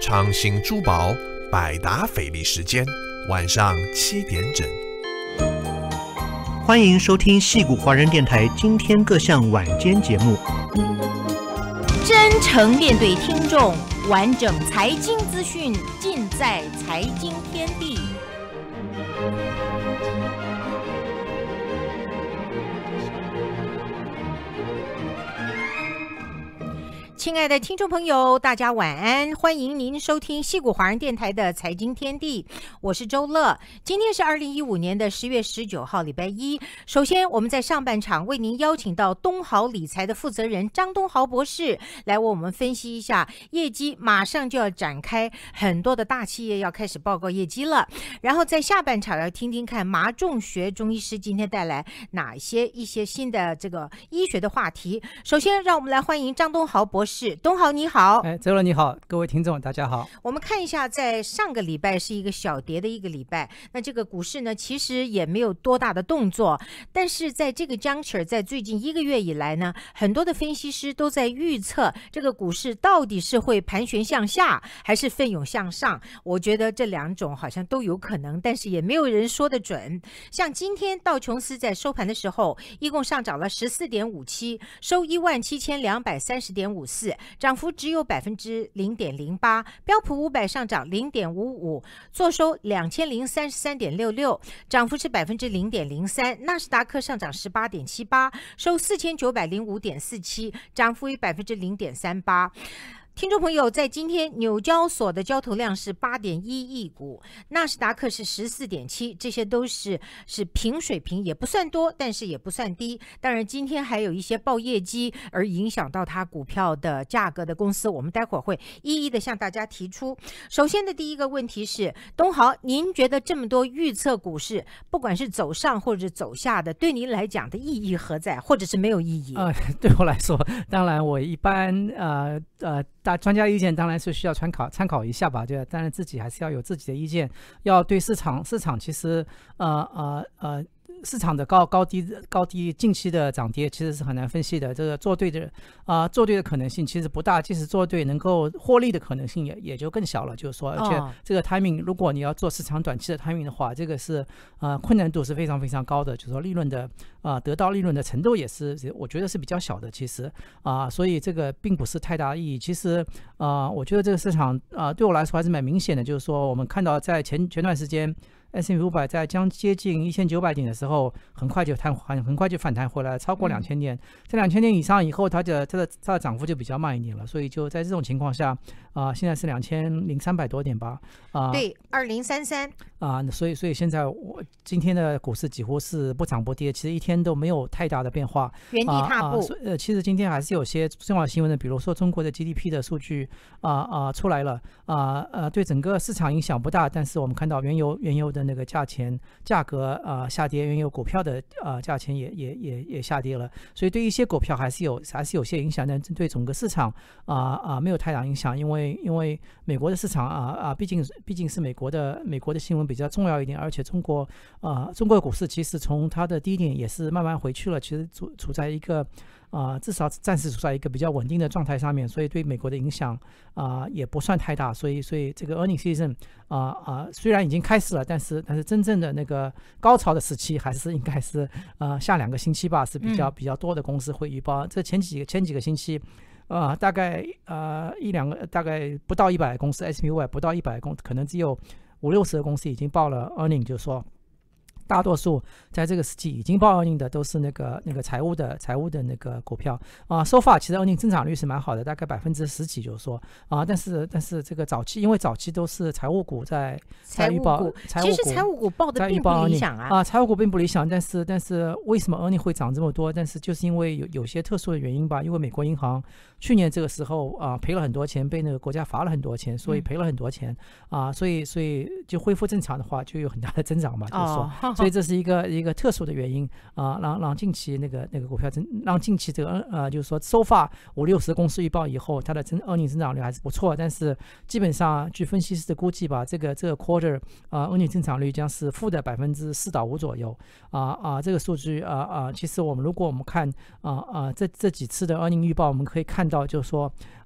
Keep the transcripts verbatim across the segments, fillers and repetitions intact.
长兴珠宝百达翡丽时间，晚上七点整。 欢迎收听矽谷华人电台今天各项晚间节目。 真诚面对听众，完整财经资讯尽在财经天地。亲爱的听众朋友，大家晚安，欢迎您收听矽谷华人电台的财经天地，我是周乐。今天是二零一五年的十月十九号，礼拜一。首先，我们在上半场为您邀请到东豪理财的负责人张东豪博士来为我们分析一下业绩，马上就要展开，很多的大企业要开始报告业绩了。然后在下半场要听听看麻仲学中医师今天带来哪些一些新的这个医学的话题。首先，让我们来欢迎张东豪博士。东豪你好。 哎，周乐你好，各位听众大家好。 我们看一下，在上个礼拜是一个小跌的一个礼拜，那这个股市呢其实也没有多大的动作，但是在这个 juncture， 在最近一个月以来呢，很多的分析师都在预测这个股市到底是会盘旋向下还是奋勇向上。我觉得这两种好像都有可能，但是也没有人说得准。像今天道琼斯在收盘的时候一共上涨了 十四点五七， 收一万七千两百三十点五四，涨幅只有 百分之零点零八， 标普五百上涨 零点五五， 作收两千零三十三点六六， 涨幅是 百分之零点零三， 纳斯达克上涨 十八点七八， 收四千九百零五点四七， 涨幅为 百分之零点三八。听众朋友，在今天纽交所的交投量是 八点一亿股，纳斯达克是 十四点七， 这些都是是平水平，也不算多，但是也不算低。当然今天还有一些报业绩而影响到它股票的价格的公司，我们待会儿会一一的向大家提出。首先的第一个问题是，东豪，您觉得这么多预测股市不管是走上或者走下的，对您来讲的意义何在，或者是没有意义？ 呃，对我来说，当然我一般呃呃大专家意见当然是需要参考参考一下吧，对，当然自己还是要有自己的意见，要对市场市场其实呃呃呃市场的高高低高低近期的涨跌其实是很难分析的，这个做对的啊、呃、做对的可能性其实不大，即使做对能够获利的可能性也也就更小了，就是说，而且这个 timing 如果你要做市场短期的 timing 的话，这个是呃困难度是非常非常高的，就是说利润的啊、呃、得到利润的程度也是我觉得是比较小的，其实啊、呃、所以这个并不是太大意义。其实啊、呃、我觉得这个市场啊、呃、对我来说还是蛮明显的，就是说我们看到在前前段时间S and P 五百在将接近一千九百点的时候，很快就弹很很快就反弹回来，超过两千点。在两千点以上以后，它的它的它的涨幅就比较慢一点了。所以就在这种情况下，啊、呃，现在是两千零三百多点吧，啊、呃， 对，二零三三啊，所以所以现在我今天的股市几乎是不涨不跌，其实一天都没有太大的变化， 原地踏步。 啊啊、呃，其实今天还是有些重要的新闻的，比如说中国的 G D P 的数据啊啊、呃、出来了，啊呃对整个市场影响不大，但是我们看到原油原油的那个价钱价格啊、呃、下跌，原油股票的啊、呃、价钱也也也也下跌了，所以对一些股票还是有还是有些影响，但对整个市场啊啊、呃、没有太大影响，因为因为美国的市场啊啊毕竟毕竟是美国的美国的新闻比较重要一点，而且中国啊、呃、中国的股市其实从它的低点也是慢慢回去了，其实处处在一个啊、呃、至少暂时处在一个比较稳定的状态上面，所以对美国的影响啊、呃、也不算太大，所以所以这个 earning season 啊、呃、啊、呃、虽然已经开始了，但是但是真正的那个高潮的时期还是应该是呃下两个星期吧，是比较比较多的公司会预报，这前几个前几个星期。呃，大概呃一两个，大概不到一百个公司 ，S and P 五百不到一百个公司，可能只有五六十个公司已经报了 earning， 就是说。大多数在这个时期已经报 earning 的都是那个那个财务的财务的那个股票啊 ，so far 其实 earning 增长率是蛮好的，大概百分之十几，就是说啊，但是但是这个早期因为早期都是财务股在在预报， 其实财务股报的并不理想啊啊，财务股并不理想，但是但是为什么 earning 会涨这么多？但是就是因为有有些特殊的原因吧，因为美国银行去年这个时候啊赔了很多钱，被那个国家罚了很多钱，所以赔了很多钱、嗯、啊，所以所以就恢复正常的话，就有很大的增长嘛，就是说，哦、所以这是一个一个特殊的原因啊，让让近期那个那个股票增，让近期这个呃就是说收发五六十公司预报以后，它的增 earning 增长率还是不错，但是基本上据分析师的估计吧，这个这个 quarter 啊 earning 增长率将是负的百分之四到五左右啊啊，这个数据啊啊，其实我们如果我们看啊啊这这几次的 earning 预报，我们可以看到就是说。啊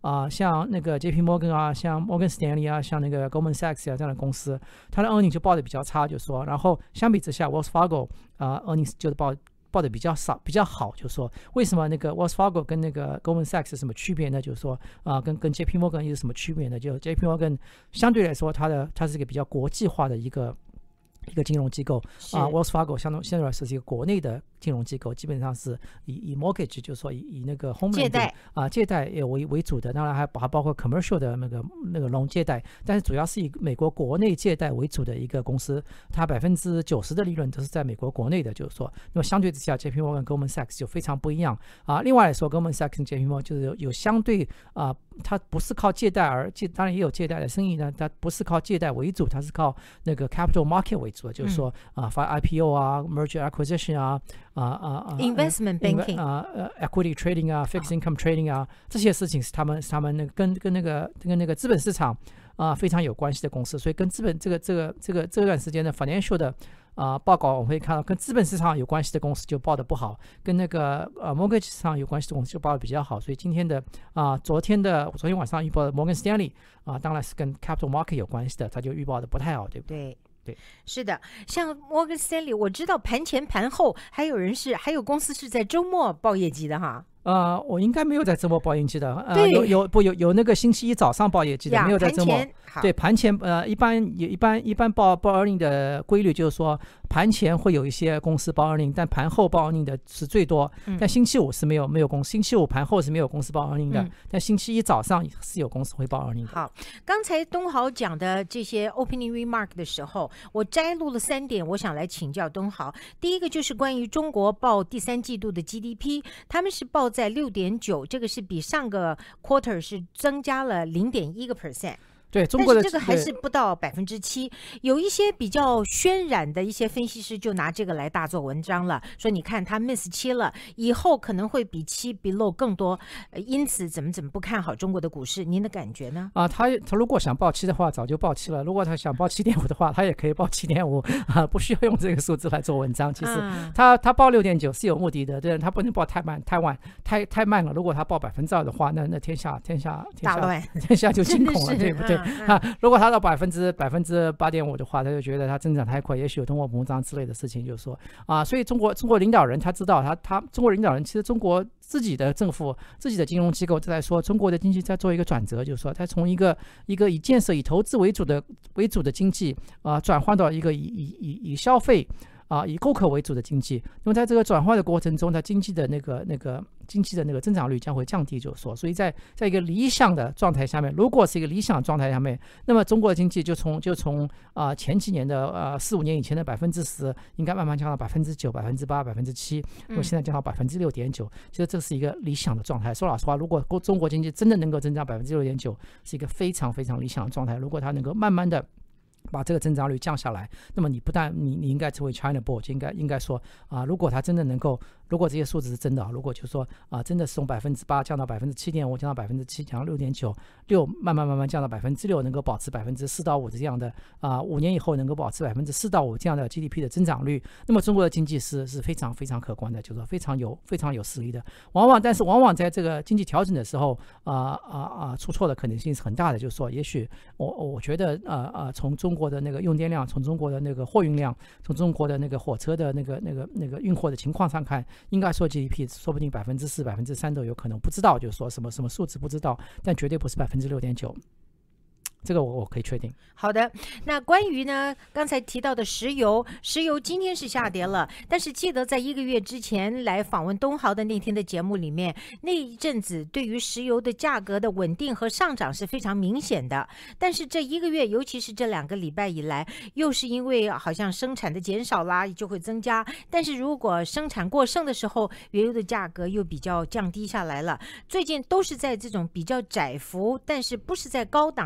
啊、呃，像那个 J P Morgan 啊，像 Morgan Stanley 啊，像那个 Goldman Sachs 啊这样的公司，它的 earnings 就报的比较差，就说，然后相比之下 ，Wells Fargo 啊、呃、earnings 就报报的比较少，比较好，就是说为什么那个 Wells Fargo 跟那个 Goldman Sachs 是什么区别呢？就是说啊、呃，跟跟 J P Morgan 有什么区别呢？就 J P Morgan 相对来说，它的它是一个比较国际化的一个。一个金融机构啊、呃、，Wells Fargo 相对相对来说是一个国内的金融机构，基本上是以以 mortgage 就是说以以那个 home 借贷啊、呃、借贷为为主的，当然还还包括 commercial 的那个那个 loan 借贷，但是主要是以美国国内借贷为主的一个公司，它百分之九十的利润都是在美国国内的，就是说，那么相对之下 ，J P Morgan 跟 Goldman Sachs 就非常不一样啊。另外来说 ，Goldman Sachs 跟 J P Morgan 就是有有相对啊。它不是靠借贷而借，当然也有借贷的生意呢。它不是靠借贷为主，它是靠那个 capital market 为主的，就是说啊、嗯，发 I P O 啊 ，merger acquisition 啊，啊啊啊 ，investment banking 啊，呃 ，equity trading 啊 ，fixed income trading 啊，这些事情是他们是他们那个跟跟那个跟那个资本市场啊非常有关系的公司，所以跟资本这个这个这个这段时间的 financial 的。啊、呃，报告我们会看到跟资本市场有关系的公司就报的不好，跟那个呃 mortgage 市场有关系的公司就报的比较好。所以今天的啊、呃，昨天的昨天晚上预报的 Morgan Stanley 啊、呃，当然是跟 capital market 有关系的，它就预报的不太好，对不对？ 对。 对， 是的，像 Morgan Stanley， 我知道盘前盘后还有人是，还有公司是在周末报业绩的哈。 呃，我应该没有在周末报业绩的，呃，有有不有有那个星期一早上报业绩的，没有在周末。对，盘前呃，一般也一般一般报报 earning 的规律就是说，盘前会有一些公司报 earning， 但盘后报 earning 的是最多。嗯、但星期五是没有没有公司，星期五盘后是没有公司报 earning 的、嗯，但星期一早上是有公司会报 earning 的。 好，刚才东豪讲的这些 opening remark 的时候，我摘录了三点，我想来请教东豪。第一个就是关于中国报第三季度的 G D P， 他们是报在 六点九， 这个是比上个 quarter 是增加了 零点一个 percent。 对，中国的但是这个还是不到百分之七。有一些比较渲染的一些分析师就拿这个来大做文章了，说你看他 miss 七了，以后可能会比七 below 更多，呃、因此怎么怎么不看好中国的股市？您的感觉呢？ 啊，他他如果想报七的话，早就报七了；如果他想报七点五的话，他也可以报七点五啊，不需要用这个数字来做文章。其实他、嗯、他报六点九是有目的的，对，他不能报太慢、太晚、太太慢了。如果他报百分之二的话，那那天下天下天下大乱， 天下就惊恐了，对不对？ 嗯嗯、 啊，如果他到百分之百分之八点五的话，他就觉得他增长太快，也许有通货膨胀之类的事情，就是说啊，所以中国中国领导人他知道他他中国领导人其实中国自己的政府自己的金融机构在说中国的经济在做一个转折，就是说他从一个一个以建设以投资为主的为主的经济啊，转换到一个以以以以消费啊以购客为主的经济。那么在这个转换的过程中，它经济的那个那个经济的那个增长率将会降低，就是说，所以在在一个理想的状态下面，如果是一个理想的状态下面，那么中国的经济就从就从啊、呃、前几年的呃四五年以前的百分之十，应该慢慢降到百分之九、百分之八、百分之七，那么现在降到百分之六点九，其实这是一个理想的状态。说老实话，如果中国经济真的能够增长百分之六点九，是一个非常非常理想的状态。如果它能够慢慢的把这个增长率降下来，那么你不但你你应该成为 China Board， 应该应该说啊、呃，如果它真的能够，如果这些数字是真的，如果就是说啊、呃，真的是从百分之八降到百分之七点五，降到百分之七，降到六点九，六慢慢慢慢降到百分之六，能够保持百分之四到五的这样的啊、呃，五年以后能够保持百分之四到五这样的 G D P 的增长率，那么中国的经济是是非常非常可观的，就是说非常有非常有实力的。往往但是往往在这个经济调整的时候啊啊啊出错的可能性是很大的，就是说也许我我觉得啊啊、呃、从中国的那个用电量，从中国的那个货运量，从中国的那个火车的那个那个那个运货的情况上看，应该说 G D P 说不定百分之四、百分之三都有可能，不知道就是说什么什么数字不知道，但绝对不是百分之六点九。这个我我可以确定。 好的，那关于呢刚才提到的石油，石油今天是下跌了，但是记得在一个月之前来访问东豪的那天的节目里面，那一阵子对于石油的价格的稳定和上涨是非常明显的。但是这一个月，尤其是这两个礼拜以来，又是因为好像生产的减少啦，就会增加。但是如果生产过剩的时候，原油的价格又比较降低下来了。最近都是在这种比较窄幅，但是不是在高档的盘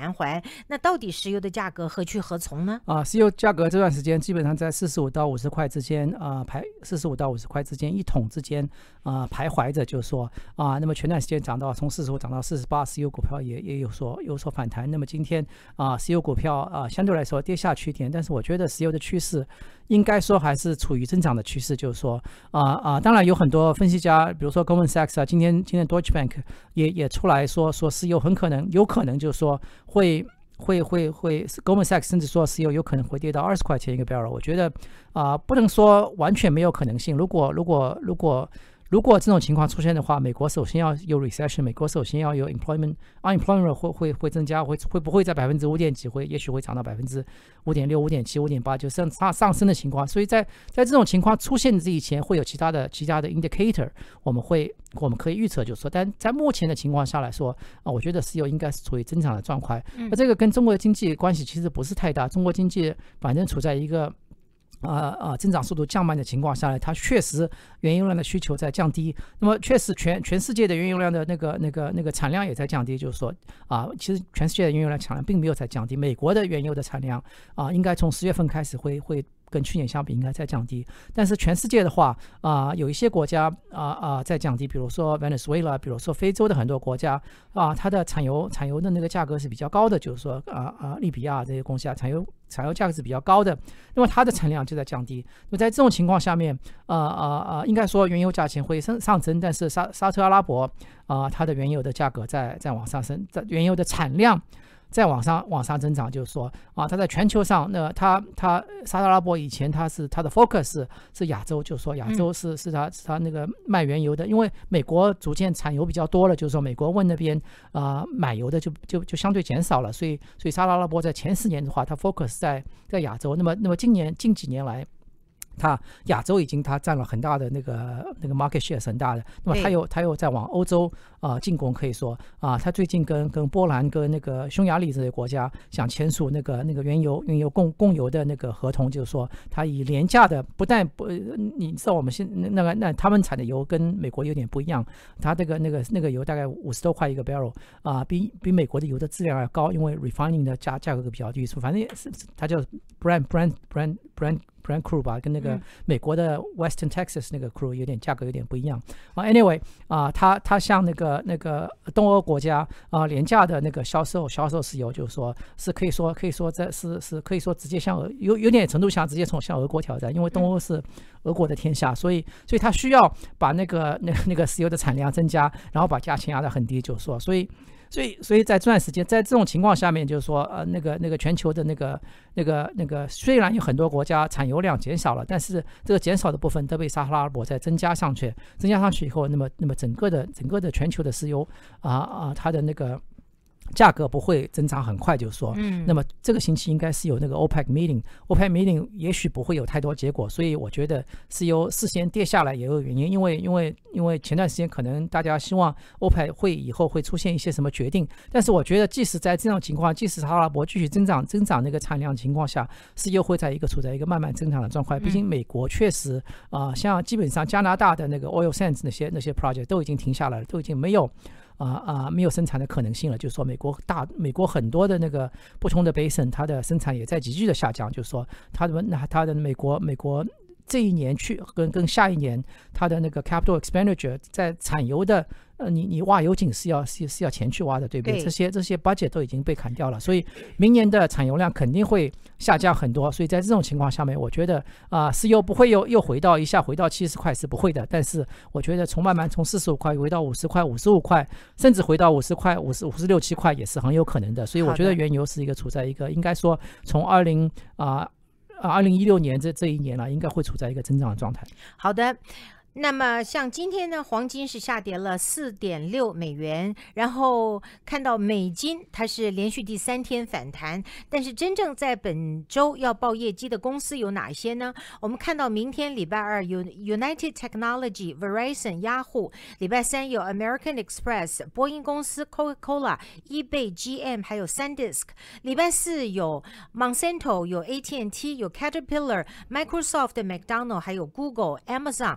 盘桓。那到底石油的价格何去何从呢？ 啊，石油价格这段时间基本上在四十五到五十块之间啊，徘四十五到五十块之间一桶之间啊徘徊着，就是说啊，那么前段时间涨到从四十五涨到四十八，石油股票也也有所有所反弹。那么今天啊，石油股票啊相对来说跌下去一点，但是我觉得石油的趋势应该说还是处于增长的趋势，就是说啊啊，当然有很多分析家，比如说 Goldman Sachs 啊，今天今天 Deutsche Bank 也也出来说说石油很可能有可能就是说会。会会会 ，Goldman Sachs 甚至说石油有可能会跌到二十块钱一个 barrel。我觉得啊、呃，不能说完全没有可能性。如果如果如果如果这种情况出现的话，美国首先要有 recession， 美国首先要有 employment unemployment 会会会增加，会会不会在百分之五点几，会也许会涨到百分之五点六、五点七、五点八，就上上上升的情况。所以在在这种情况出现的之前，会有其他的其他的 indicator， 我们会我们可以预测，就是说，但在目前的情况下来说啊，我觉得石油应该是处于增长的状态。那这个跟中国的经济关系其实不是太大，中国经济反正处在一个。啊啊，增长速度降慢的情况下来，它确实原油量的需求在降低。那么确实全全世界的原油量的那个那个那个产量也在降低，就是说啊，其实全世界的原油量产量并没有在降低。美国的原油的产量啊，应该从十月份开始会会。跟去年相比应该在降低，但是全世界的话啊、呃，有一些国家啊啊、呃、在降低，比如说 Venezuela， 比如说非洲的很多国家啊、呃，它的产油产油的那个价格是比较高的，就是说啊啊、呃、利比亚这些国家产油产油价格是比较高的，那么它的产量就在降低。那么在这种情况下面，啊啊啊，应该说原油价钱会上上升，但是沙沙特阿拉伯啊、呃，它的原油的价格在在往上升，原油的产量。再往上往上增长，就是说啊，它在全球上，那它它沙特阿拉伯以前它是它的 focus 是, 是亚洲，就是说亚洲是是它是它那个卖原油的，因为美国逐渐产油比较多了，就是说美国问那边啊、呃、买油的就就就相对减少了，所以所以沙特阿拉伯在前十年的话，它 focus 在在亚洲，那么那么今年近几年来。它亚洲已经它占了很大的那个那个 market share 是很大的，那么它又它又在往欧洲啊、呃、进攻，可以说啊，它最近跟跟波兰跟那个匈牙利这些国家想签署那个那个原油原油供供油的那个合同，就是说它以廉价的，不但不你知道我们现那个那他们产的油跟美国有点不一样，它这个那个那个油大概五十多块一个 barrel 啊，比比美国的油的质量要高，因为 refining 的价价格比较低，反正是它叫 Brent Brent Brent Brent Brent crude 吧，跟那个美国的 Western Texas 那个 crude 有点价格有点不一样啊。Anyway 啊，它它向那个那个东欧国家啊廉价的那个销售销售石油，就是说是可以说可以说这是是可以说直接向俄有有点程度上直接从向俄国挑战，因为东欧是俄国的天下，所以所以它需要把那个那那个石油的产量增加，然后把价钱压得很低，就是说所以。所以，所以在这段时间，在这种情况下面，就是说，呃，那个、那个全球的那个、那个、那个，虽然有很多国家产油量减少了，但是这个减少的部分都被沙特阿拉伯再增加上去，增加上去以后，那么，那么整个的、整个的全球的石油啊啊，它的那个。价格不会增长很快，就是说，嗯，那么这个星期应该是有那个 OPEC meeting，OPEC meeting 也许不会有太多结果，所以我觉得石油事先跌下来也有原因，因为因为因为前段时间可能大家希望 OPEC 会以后会出现一些什么决定，但是我觉得即使在这种情况，即使沙特阿拉伯继续增长增长那个产量情况下，石油会在一个处在一个慢慢增长的状态，毕竟美国确实啊、呃，像基本上加拿大的那个 oil sands 那些那些 project 都已经停下来了，都已经没有。啊啊，没有生产的可能性了。就是说，美国大美国很多的那个不同的 basin， 它的生产也在急剧的下降。就是说，它的那它的美国美国这一年去跟跟下一年，它的那个 capital expenditure 在产油的。呃，你你挖油井是要是是要钱去挖的，对不对？对，这些这些 budget 都已经被砍掉了，所以明年的产油量肯定会下降很多。所以在这种情况下面，我觉得啊、呃，石油不会又又回到一下回到七十块是不会的。但是我觉得从慢慢从四十五块回到五十块、五十五块，甚至回到五十块、五十五十六七块也是很有可能的。所以我觉得原油是一个处在一个应该说从二零啊啊二零一六年这这一年了，应该会处在一个增长的状态。 好的。那么像今天呢，黄金是下跌了 四点六美元，然后看到美金它是连续第三天反弹，但是真正在本周要报业绩的公司有哪些呢？我们看到明天礼拜二有 United Technology、Verizon、Yahoo， 礼拜三有 American Express、波音公司、Coca-Cola、eBay、G M 还有 SanDisk， 礼拜四有 Monsanto、有 A T and T、有 Caterpillar、Microsoft、McDonald 还有 Google、Amazon， 这都是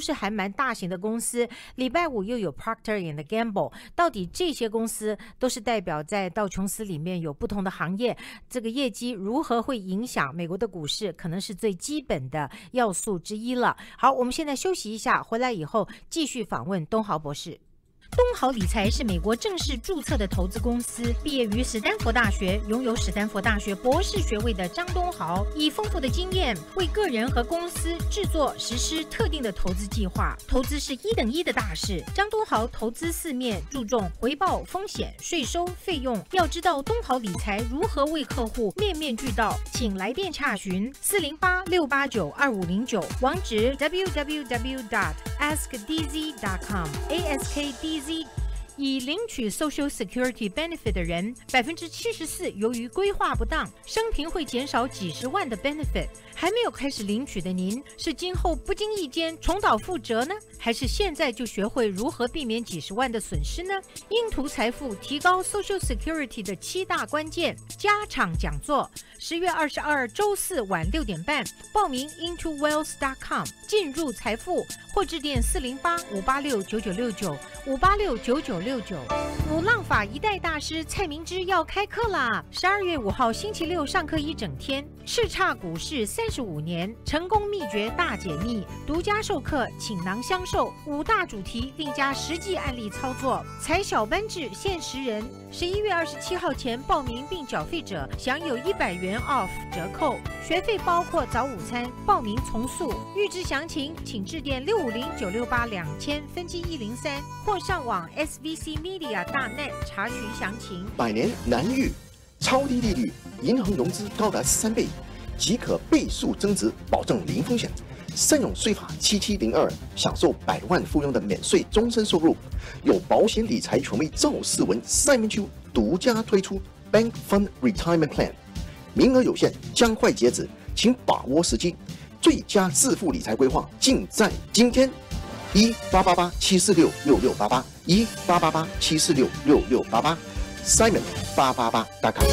是还蛮大型的公司。礼拜五又有 Procter and Gamble， 到底这些公司都是代表在道琼斯里面有不同的行业，这个业绩如何会影响美国的股市，可能是最基本的要素之一了。好，我们现在休息一下，回来以后继续访问东豪博士。东豪理财是美国正式注册的投资公司，毕业于史丹佛大学，拥有史丹佛大学博士学位的张东豪，以丰富的经验为个人和公司制作、实施特定的投资计划。投资是一等一的大事，张东豪投资四面，注重回报、风险、税收、费用。要知道东豪理财如何为客户面面俱到，请来电洽询四零八六八九二五零九，网址 double-u double-u double-u dot ask d z dot com a s k d z。已领取 Social Security Benefit 的人，百分之七十四由于规划不当，生平会减少几十万的 benefit。还没有开始领取的您，是今后不经意间重蹈覆辙呢，还是现在就学会如何避免几十万的损失呢？英图财富提高 Social Security 的七大关键加场讲座，十月二十二周四晚六点半，报名 into wealth dot com 进入财富，或致电四零八五八六九九六九五八六九九六九。五浪法一代大师蔡明之要开课啦！十二月五号星期六上课一整天，叱咤股市三十五年成功秘诀大解密，独家授课，倾囊相授，五大主题另加实际案例操作，采小班制限时人。十一月二十七号前报名并缴费者享有一百元 off 折扣，学费包括早午餐，报名从速。预知详情，请致电六五零九六八两千分机一零三，或上网 s v c media dot net 查询详情。 百年难遇，超低利率，银行融资高达三倍，即可倍数增值，保证零风险。善用税法七七零二，享受百万富翁的免税终身收入。有保险理财权威赵世文 Simon Chu 独家推出 Bank Fund Retirement Plan， 名额有限，将快截止，请把握时机。最佳致富理财规划尽在今天。一八八八七四六六六八八，一八八八七四六六六八八 ，Simon 八八八 .com。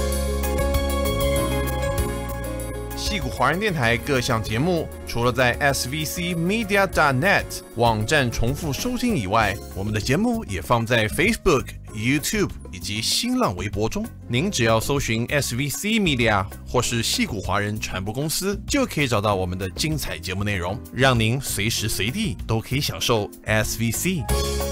矽谷华人电台各项节目，除了在 S V C Media dot net 网站重复收听以外，我们的节目也放在 Facebook、YouTube 以及新浪微博中。您只要搜寻 S V C Media 或是矽谷华人传播公司，就可以找到我们的精彩节目内容，让您随时随地都可以享受 S V C。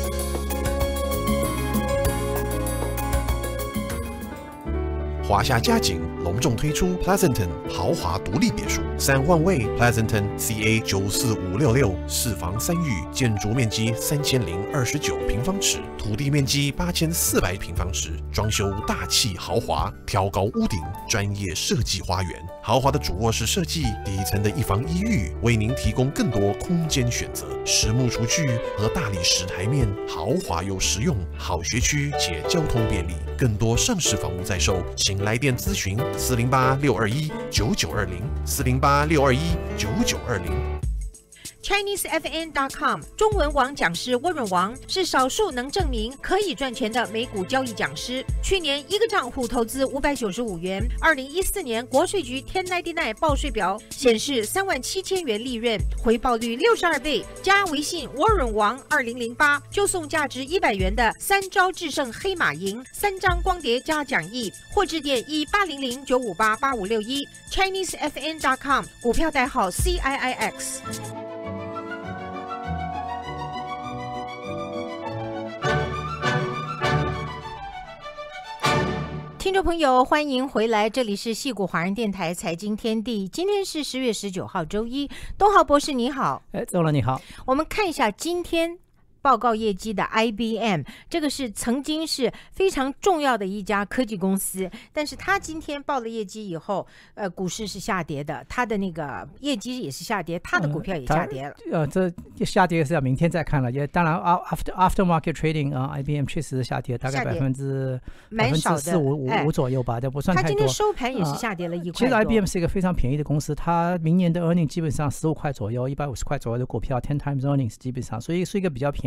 华夏嘉景隆重推出 Pleasanton 豪华独立别墅，三换位 Pleasanton C A 九四五六六，四房三浴，建筑面积三千零二十九平方尺，土地面积八千四百平方尺，装修大气豪华，挑高屋顶，专业设计花园，豪华的主卧室设计，底层的一房一浴，为您提供更多空间选择。实木厨具和大理石台面，豪华又实用，好学区且交通便利。更多上市房屋在售，请来电咨询四零八六二一九九二零四零八六二一九九二零。 Chinese F N dot com 中文网讲师温润王是少数能证明可以赚钱的美股交易讲师。去年一个账户投资五百九十五元，二零一四年国税局十九九九报税表显示三万七千元利润，回报率六十二倍。加微信温润王二零零八就送价值一百元的三招制胜黑马赢三张光碟加讲义，或致电一八零零九五八八五六一 Chinese F N dot com 股票代号 C I I X。听众朋友，欢迎回来，这里是矽谷华人电台财经天地。今天是十月十九号，周一。东豪博士你好。 哎，周了你好。 我们看一下今天报告业绩的 I B M， 这个是曾经是非常重要的一家科技公司，但是它今天报了业绩以后，呃，股市是下跌的，它的那个业绩也是下跌，它的股票也下跌了。 呃，这下跌是要明天再看了，也当然 after after market trading 啊 ，I B M 确实下跌，大概百分之蛮少的四五五五左右吧，这不算太多。 它今天收盘也是下跌了一块多。 其实 I B M 是一个非常便宜的公司，它明年的 earning 基本上十五块左右，一百五十块左右的股票 ，ten times earnings 基本上，所以是一个比较便宜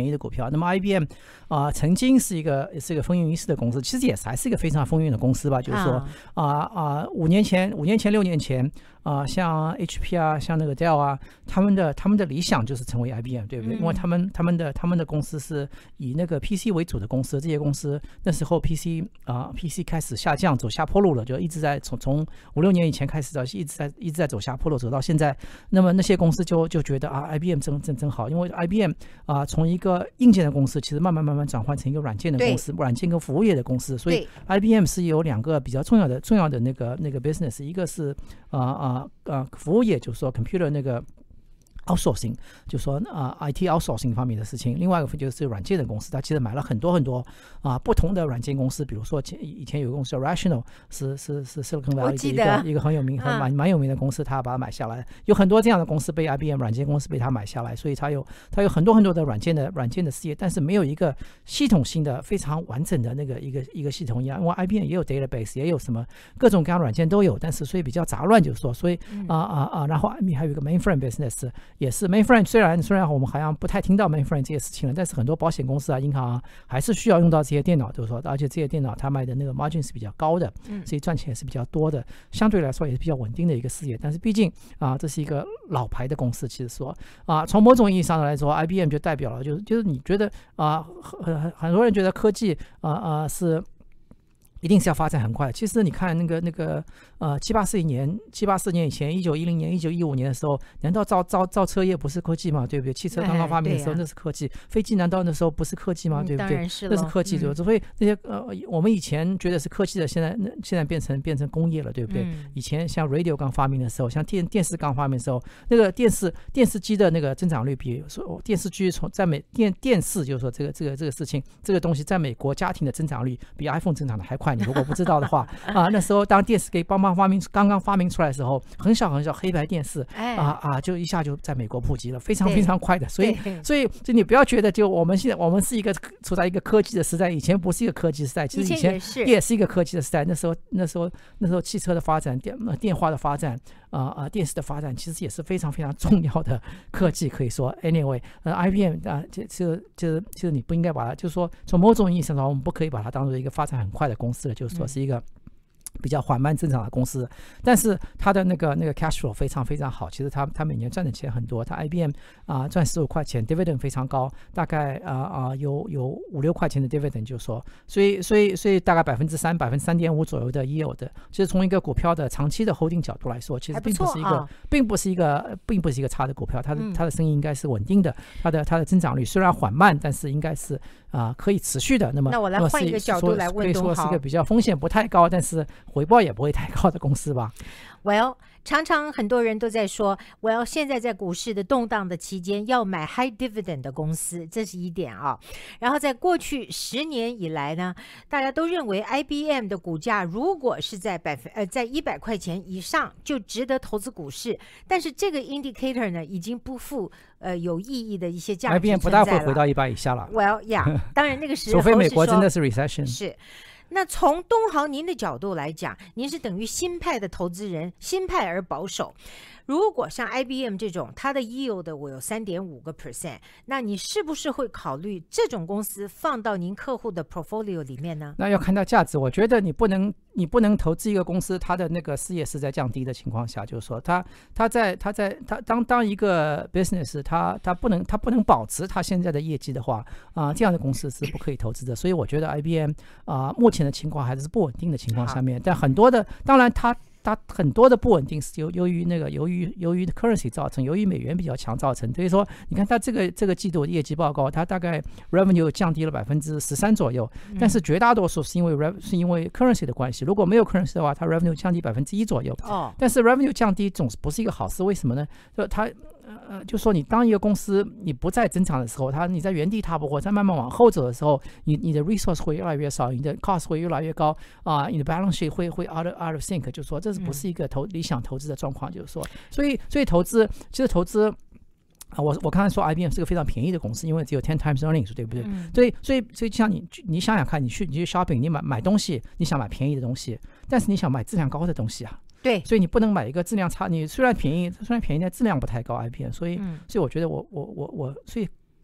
便宜的股票。那么 I B M 啊、呃，曾经是一个是一个风云一时的公司，其实也是还是一个非常风云的公司吧。就是说啊啊、呃，五年前、五年前、六年前啊、呃，像 H P 啊，像那个 Dell 啊，他们的他们的理想就是成为 I B M， 对不对？嗯、因为他们他们的他们的公司是以那个 P C 为主的公司，这些公司那时候 P C 啊、呃、P C 开始下降，走下坡路了，就一直在从从五六年以前开始到一直在一直在走下坡路，走到现在。那么那些公司就就觉得啊 ，I B M 真真真好，因为 I B M 啊、呃，从一个硬件的公司，其实慢慢慢慢转换成一个软件的公司，软件跟服务业的公司。所以 I B M 是有两个比较重要的重要的那个那个 business， 一个是啊啊啊服务业，就是说 computer 那个。outsourcing 就说啊、呃、I T outsourcing 方面的事情，另外一个就是软件的公司，它其实买了很多很多啊、呃、不同的软件公司，比如说以前有个公司叫 Rational， 是是是 Silicon Valley 的一个一个很有名、很蛮蛮有名的公司，它把它买下来。有很多这样的公司被 I B M 软件公司被它买下来，所以它有它有很多很多的软件的软件的事业，但是没有一个系统性的非常完整的那个一个一个系统一样。因为 I B M 也有 database， 也有什么各种各样的软件都有，但是所以比较杂乱，就是说，所以啊啊啊，然后 I B M 还有一个 mainframe business， 也是 mainframe。虽然虽然我们好像不太听到 mainframe 这些事情了，但是很多保险公司啊、银行啊还是需要用到这些电脑，就是说，而且这些电脑它卖的那个 margin 是比较高的，所以赚钱也是比较多的，相对来说也是比较稳定的一个事业。但是毕竟啊，这是一个老牌的公司，其实说啊，从某种意义上来说 ，I B M 就代表了，就是就是你觉得啊，很很很多人觉得科技啊啊是。一定是要发展很快。其实你看那个那个呃七八四年七八四年以前，一九一零年、一九一五年的时候，难道造造造车业不是科技吗？对不对？汽车刚刚发明的时候，那是科技；飞机难道那时候不是科技吗？对不对？那是科技，对吧？所以那些呃我们以前觉得是科技的，现在现在变成变成工业了，对不对？以前像 radio 刚发明的时候，像电电视刚发明的时候，那个电视电视机的那个增长率比说电视机从在美电电视就是说这个这个这个事情这个东西在美国家庭的增长率比 iPhone 增长的还快。你如果不知道的话啊，那时候当电视给帮忙发明刚刚发明出来的时候，很小很小黑白电视啊啊，就一下就在美国普及了，非常非常快的。所以所以就你不要觉得就我们现在我们是一个处在一个科技的时代，以前不是一个科技时代，其实以前也是一个科技的时代。那时候那时候那时候汽车的发展、电电话的发展啊啊、呃、电视的发展，其实也是非常非常重要的科技，可以说 anyway 呃 I B M 啊，这这这其实你不应该把它，就是说从某种意义上说，我们不可以把它当做一个发展很快的公司了，就是说是一个比较缓慢增长的公司，但是它的那个那个 cash flow 非常非常好。其实它它每年赚的钱很多，它 I B M 啊、呃、赚十五块钱 ，dividend 非常高，大概啊啊、呃、有有五六块钱的 dividend， 就说，所以所以所以大概百分之三百分之三点五左右的 yield。其实从一个股票的长期的 holding 角度来说，其实并不是一个、啊、并不是一个并不是一个差的股票，它的、嗯、它的生意应该是稳定的，它的它的增长率虽然缓慢，但是应该是啊、呃、可以持续的。那么那我来换一个角度来问东豪， 可以说是一个比较风险不太高，但是回报也不会太高的公司吧。 Well， 常常很多人都在说 Well， 现在在股市的动荡的期间要买 high dividend 的公司，这是一点啊。然后在过去十年以来呢，大家都认为 I B M 的股价如果是在百分呃在一百块钱以上就值得投资股市，但是这个 indicator 呢已经不复呃有意义的一些价值 I B M 不大会回到一百以下了。 Well yeah， 当然那个时候除非美国真的是 recession。 是。那从东豪您的角度来讲，您是等于新派的投资人，新派而保守。如果像 I B M 这种，它的 yield 我有 三点五个 percent， 那你是不是会考虑这种公司放到您客户的 portfolio 里面呢？ 那要看它价值。我觉得你不能你不能投资一个公司，它的那个事业是在降低的情况下，就是说它它在它在它当当一个 business 它它不能它不能保持它现在的业绩的话啊、呃，这样的公司是不可以投资的。所以我觉得 I B M 啊、呃，目前的情况还是不稳定的情况下面，但很多的当然它。它很多的不稳定是由由于那个由于由于 currency 造成，由于美元比较强造成。所以说，你看它这个这个季度的业绩报告，它大概 revenue 降低了百分之十三左右，但是绝大多数是因为 rev 是因为 currency 的关系。如果没有 currency 的话，它 revenue 降低百分之一左右。哦，但是 revenue 降低总是不是一个好事，为什么呢？就它。呃，就说你当一个公司你不再增长的时候，它你在原地踏步或在慢慢往后走的时候，你你的 resource 会越来越少，你的 cost 会越来越高啊、呃，你的 balance sheet 会会 out of out of sync， 就是说这是不是一个投、嗯、理想投资的状况？就是说，所以所以投资其实投资。啊，我我刚才说 I B M 是个非常便宜的公司，因为只有 ten times earnings， 对不对？嗯、所以所以所以像你你想想看，你去你去 shopping， 你买买东西，你想买便宜的东西，但是你想买质量高的东西啊。 对， 所以你不能买一个质量差，你虽然便宜，虽然便宜，但质量不太高 I B M， 所以、嗯、所以我觉得我我我我，所以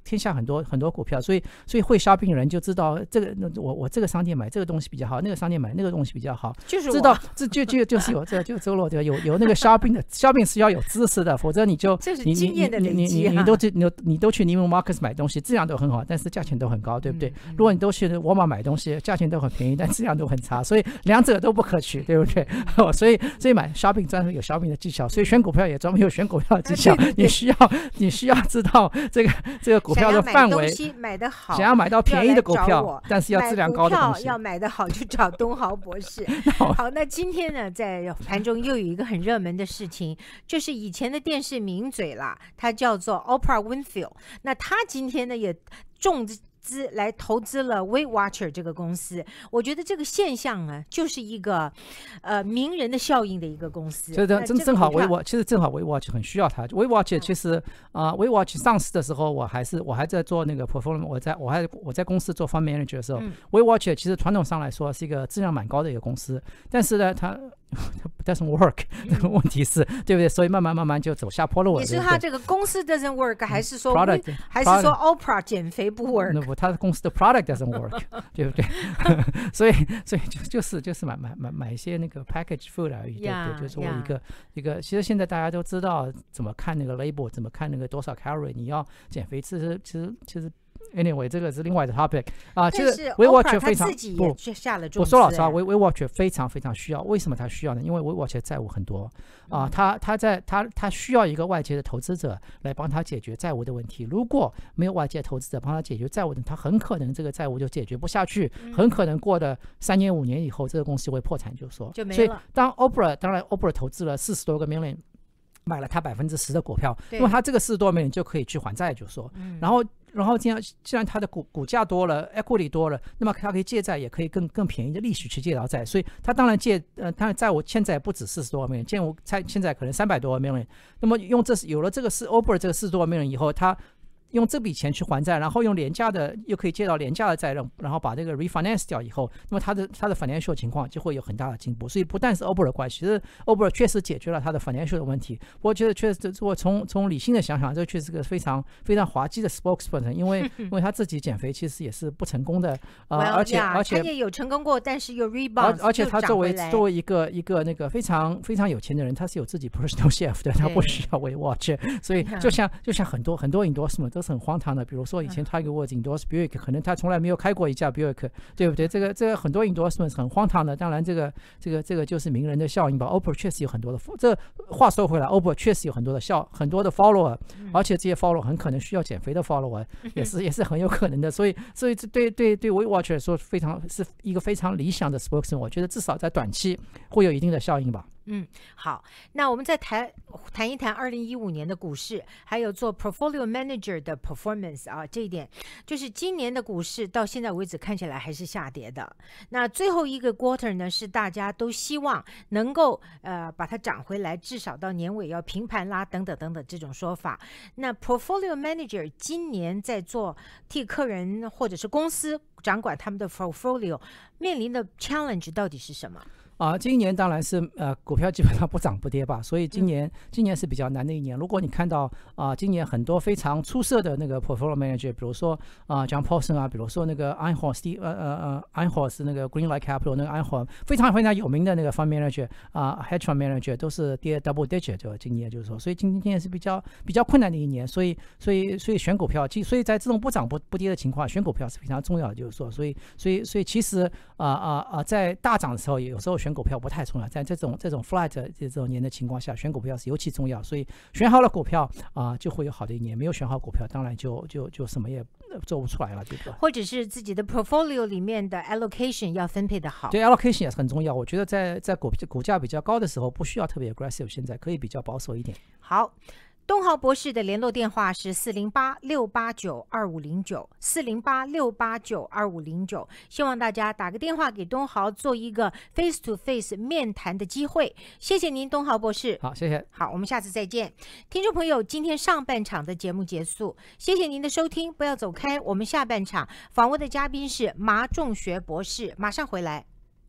天下很多很多股票，所以所以会 shopping 的人就知道这个我我这个商店买这个东西比较好，那个商店买那个东西比较好， 就是知道这就就就是有这就周罗对有有那个 shopping 的 shopping 是要有知识的，否则你就这是你经验的累积、啊、 你你你你都你都你都去 Neiman Marcus 买东西，质量都很好，但是价钱都很高，对不对？嗯嗯、如果你都去沃尔玛买东西，价钱都很便宜，但质量都很差，所以两者都不可取，对不对？嗯、所以所以买 shopping 专门有 shopping 的技巧，所以选股票也专门有选股票的技巧，你需要你需要知道这个这个股票的范围， 想要买东西买得好， 想要买到便宜的股票，但是要质量高的东西， 要买得好就找东豪博士。好，那今天呢，在盘中又有一个很热门的事情，就是以前的电视名嘴啦，它叫做 Oprah Winfrey。那他今天呢也重资来投资了 Weight Watcher 这个公司，我觉得这个现象啊，就是一个呃名人的效应的一个公司。 所以正正好 Weight Watch， 其实正好 Weight Watch 很需要它。Weight Watch 其实啊、呃、，Weight Watch 上市的时候，我还是我还在做那个 performance， 我在我还我在公司做 fund manager 的时候、嗯、，Weight Watch 其实传统上来说是一个质量蛮高的一个公司，但是呢，它doesn't work， 这个问题是、嗯、对不对？所以慢慢慢慢就走下坡路了。 你是他这个公司 doesn't work， 还是说 product， 还是说 Oprah 减肥不 work？ 他的公司的 product doesn't work， 对不对？所以所以就就是就是买买买买一些那个 package food 而已， yeah, 对不对？就是说一个、yeah. 一个，其实现在大家都知道怎么看那个 label， 怎么看那个多少 calorie， 你要减肥，其实其实其实。Anyway， 这个是另外的 topic 啊。其实 Weight Watcher 非常不，我说老实话 ，Weight Watcher 非常非常需要。为什么他需要呢？因为 Weight Watcher 债务很多啊，他他在他他需要一个外界的投资者来帮他解决债务的问题。如果没有外界投资者帮他解决债务的，他很可能这个债务就解决不下去，嗯、很可能过了三年五年以后，这个公司会破产，就说。 就没了。 所以当 Oprah 当然 Oprah 投资了四十多个 million。买了他百分之十的股票，因为他这个四十多million就可以去还债，就说，嗯、然后，然后既然既然他的股股价多了 ，equity 多了，那么他可以借债，也可以更更便宜的利息去借到债，所以他当然借，呃，当然债务欠债不止四十多million，欠债欠债可能三百多 million， 那么用这有了这个是 Oprah 这个四十多 million 以后，他。用这笔钱去还债，然后用廉价的又可以借到廉价的债，然后把这个 refinance 掉以后，那么他的他的 financial 情况就会有很大的进步。所以不但是 Oprah 的关系，其实 Oprah 确实解决了他的 financial 的问题。我觉得确实，如果从从理性的想想，这确实是个非常非常滑稽的 spokesperson， 因为因为他自己减肥其实也是不成功的啊、呃 well, 而且 yeah, 而且他也有成功过，但是又 rebound， 而且他作为作为一个一个那个非常非常有钱的人，他是有自己 personal chef 的，他不需要 Weight Watcher， 所以就像就像很多很多 endorsement 都是很荒唐的，比如。比如说以前 Tiger Woods endorse Buick， 可能他从来没有开过一架 Buick， 对不对？这个这个很多 endorsement 很荒唐的。当然，这个这个这个就是名人的效应吧。Oprah 确实有很多的，这话说回来 ，Oprah 确实有很多的效，很多的 follower， 而且这些 follower 很可能需要减肥的 follower， 也是也是很有可能的。所以所以对对对 Weight Watcher 来说，非常是一个非常理想的 spokesman。我觉得至少在短期会有一定的效应吧。 嗯，好，那我们再谈谈一谈二零一五年的股市，还有做 portfolio manager 的 performance 啊，这一点就是今年的股市到现在为止看起来还是下跌的。那最后一个 quarter 呢，是大家都希望能够呃把它涨回来，至少到年尾要平盘啦，等等等等这种说法。那 portfolio manager 今年在做替客人或者是公司掌管他们的 portfolio 面临的 challenge 到底是什么？ 啊，今年当然是呃股票基本上不涨不跌吧，所以今年、嗯、今年是比较难的一年。如果你看到啊，今年很多非常出色的那个 portfolio manager， 比如说啊 John Paulson 啊，比如说那个 Einhorn 呃呃呃 Einhorn 那个 Greenlight Capital 那个 Einhorn 非常非常有名的那个 fund manager 啊 hedge fund manager 都是跌 double digit， 就今年就是说，所以今年是比较比较困难的一年，所以所以所以选股票，所以在这种不涨不不跌的情况，选股票是非常重要的，就是说，所以所以所以其实啊啊啊在大涨的时候，有时候选股票不太重要，在这种这种 flat 这种年的情况下，选股票是尤其重要。所以选好了股票啊、呃，就会有好的一年；没有选好股票，当然就就就什么也做不出来了，对吧？ 或者是自己的 portfolio 里面的 allocation 要分配的好。 对 ，allocation 也是很重要。我觉得在在股股价比较高的时候，不需要特别 aggressive， 现在可以比较保守一点。 好。东豪博士的联络电话是四零八六八九二五零九四零八六八九二五零九，希望大家打个电话给东豪，做一个 face to face 面谈的机会。谢谢您，东豪博士。 好，谢谢。 好，我们下次再见。听众朋友，今天上半场的节目结束，谢谢您的收听，不要走开。我们下半场访问的嘉宾是麻仲学博士，马上回来。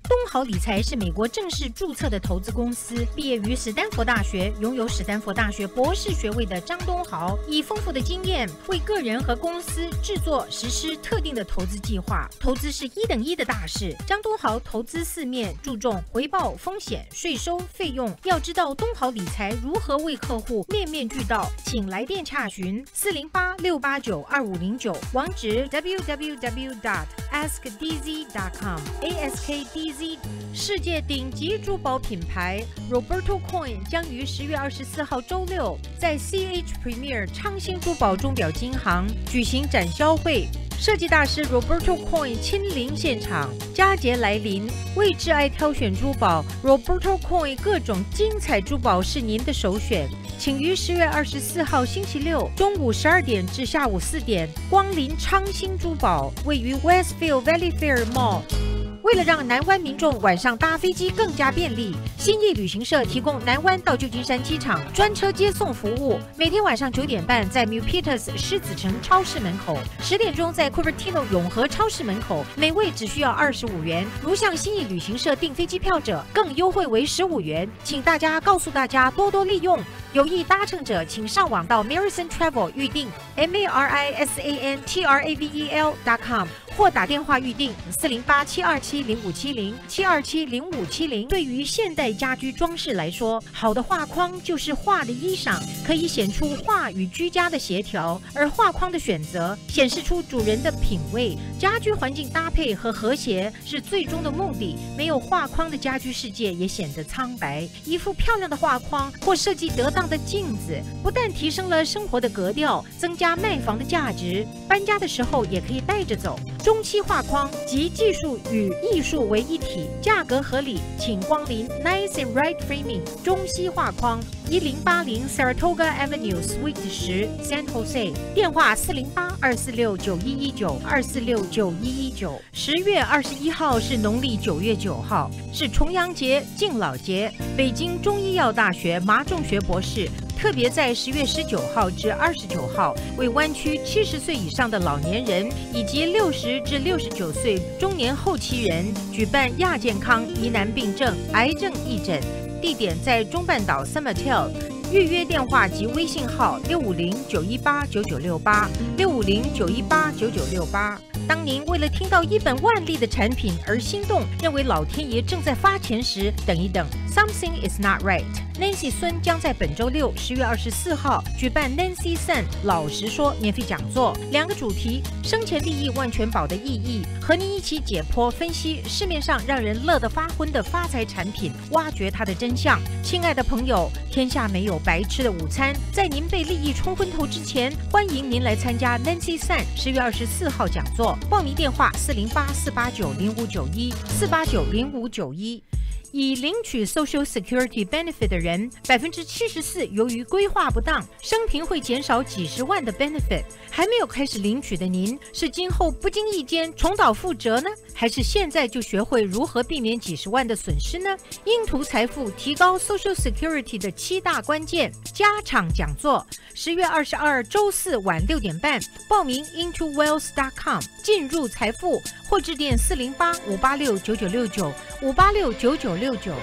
东豪理财是美国正式注册的投资公司，毕业于史丹佛大学，拥有史丹佛大学博士学位的张东豪，以丰富的经验为个人和公司制作、实施特定的投资计划。投资是一等一的大事，张东豪投资四面，注重回报、风险、税收、费用。要知道东豪理财如何为客户面面俱到，请来电洽询四零八六八九二五零九，网址 double-u double-u double-u dot ask d z dot com A S K D Z。 世界顶级珠宝品牌 Roberto Coin 将于十月二十四号周六在 C H Premier 昌兴珠宝钟表金行举行展销会。设计大师 Roberto Coin 亲临现场，佳节来临，为挚爱挑选珠宝 ，Roberto Coin 各种精彩珠宝是您的首选。请于十月二十四号星期六中午十二点至下午四点光临昌兴珠宝，位于 Westfield Valley Fair Mall。为了让南湾民众晚上搭飞机更加便利，新义旅行社提供南湾到旧金山机场专车接送服务。每天晚上九点半在 Milpitas 狮子城超市门口，十点钟在 Cupertino 永和超市门口，每位只需要二十五元。如向新义旅行社订飞机票者，更优惠为十五元。请大家告诉大家多多利用。有意搭乘者，请上网到 Marison Travel 预订 M A R I S A N T R A V E L dot com 或打电话预订四零八七二七零五七零七二七零五七零。对于现代家居装饰来说，好的画框就是画的衣裳，可以显出画与居家的协调，而画框的选择显示出主人的品味。家居环境搭配和和谐是最终的目的，没有画框的家居世界也显得苍白。一幅漂亮的画框或设计得当的镜子，不但提升了生活的格调，增加卖房的价值，搬家的时候也可以带着走。中期画框集技术与艺术为一体，价格合理，请光临 Nice and Right Framing 中西画框，一零八零 Saratoga Avenue Suite 十 San Jose， 电话四零八二四六九一一九二四六九一一九。十月二十一号是农历九月九号，是重阳节、敬老节。北京中医药大学麻仲学博士特别在十月十九号至二十九号，为湾区七十岁以上的老年人以及六十至六十九岁中年后期人举办亚健康疑难病症、癌症义诊，地点在中半岛 Summertail。预约电话及微信号六五零九一八九九六八六五零九一八九九六八。当您为了听到一本万利的产品而心动，认为老天爷正在发钱时，等一等 ，Something is not right。Nancy 孙将在本周六十月二十四号举办 Nancy Sun 老实说免费讲座，两个主题：生前利益万全保的意义，和您一起解剖分析市面上让人乐得发昏的发财产品，挖掘它的真相。亲爱的朋友，天下没有白吃的午餐，在您被利益冲昏头之前，欢迎您来参加 Nancy Sun 十月二十四号讲座。报名电话四零八四八九零五九一四八九零五九一。已领取 Social Security Benefit 的人，百分之七十四由于规划不当，生平会减少几十万的 benefit。还没有开始领取的您，是今后不经意间重蹈覆辙呢，还是现在就学会如何避免几十万的损失呢？英图财富提高 Social Security 的七大关键加场讲座，十月二十二周四晚六点半，报名 into wealth dot com 进入财富，或致电四零八五八六九九六九五八六九九六九。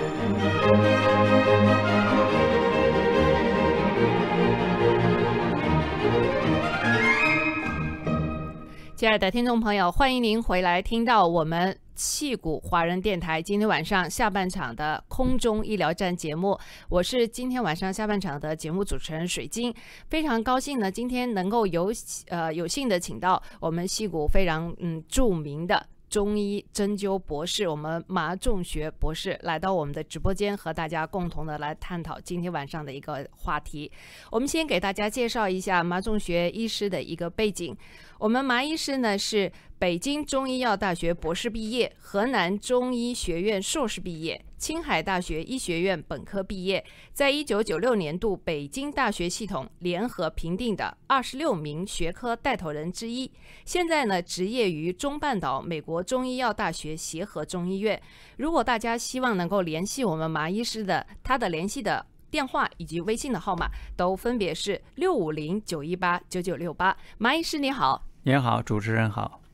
亲爱的听众朋友，欢迎您回来听到我们矽谷华人电台今天晚上下半场的空中医疗站节目。我是今天晚上下半场的节目主持人水晶，非常高兴呢，今天能够有呃有幸的请到我们矽谷非常嗯著名的中医针灸博士，我们麻仲学博士来到我们的直播间，和大家共同的来探讨今天晚上的一个话题。我们先给大家介绍一下麻仲学医师的一个背景。我们麻医师呢是北京中医药大学博士毕业，河南中医学院硕士毕业，青海大学医学院本科毕业，在一九九六年度北京大学系统联合评定的二十六名学科带头人之一。现在呢，执业于中半岛美国中医药大学协和中医院。如果大家希望能够联系我们麻医师的，他的联系的电话以及微信的号码都分别是六五零九一八九九六八。麻医师你好。 您好，主持人好。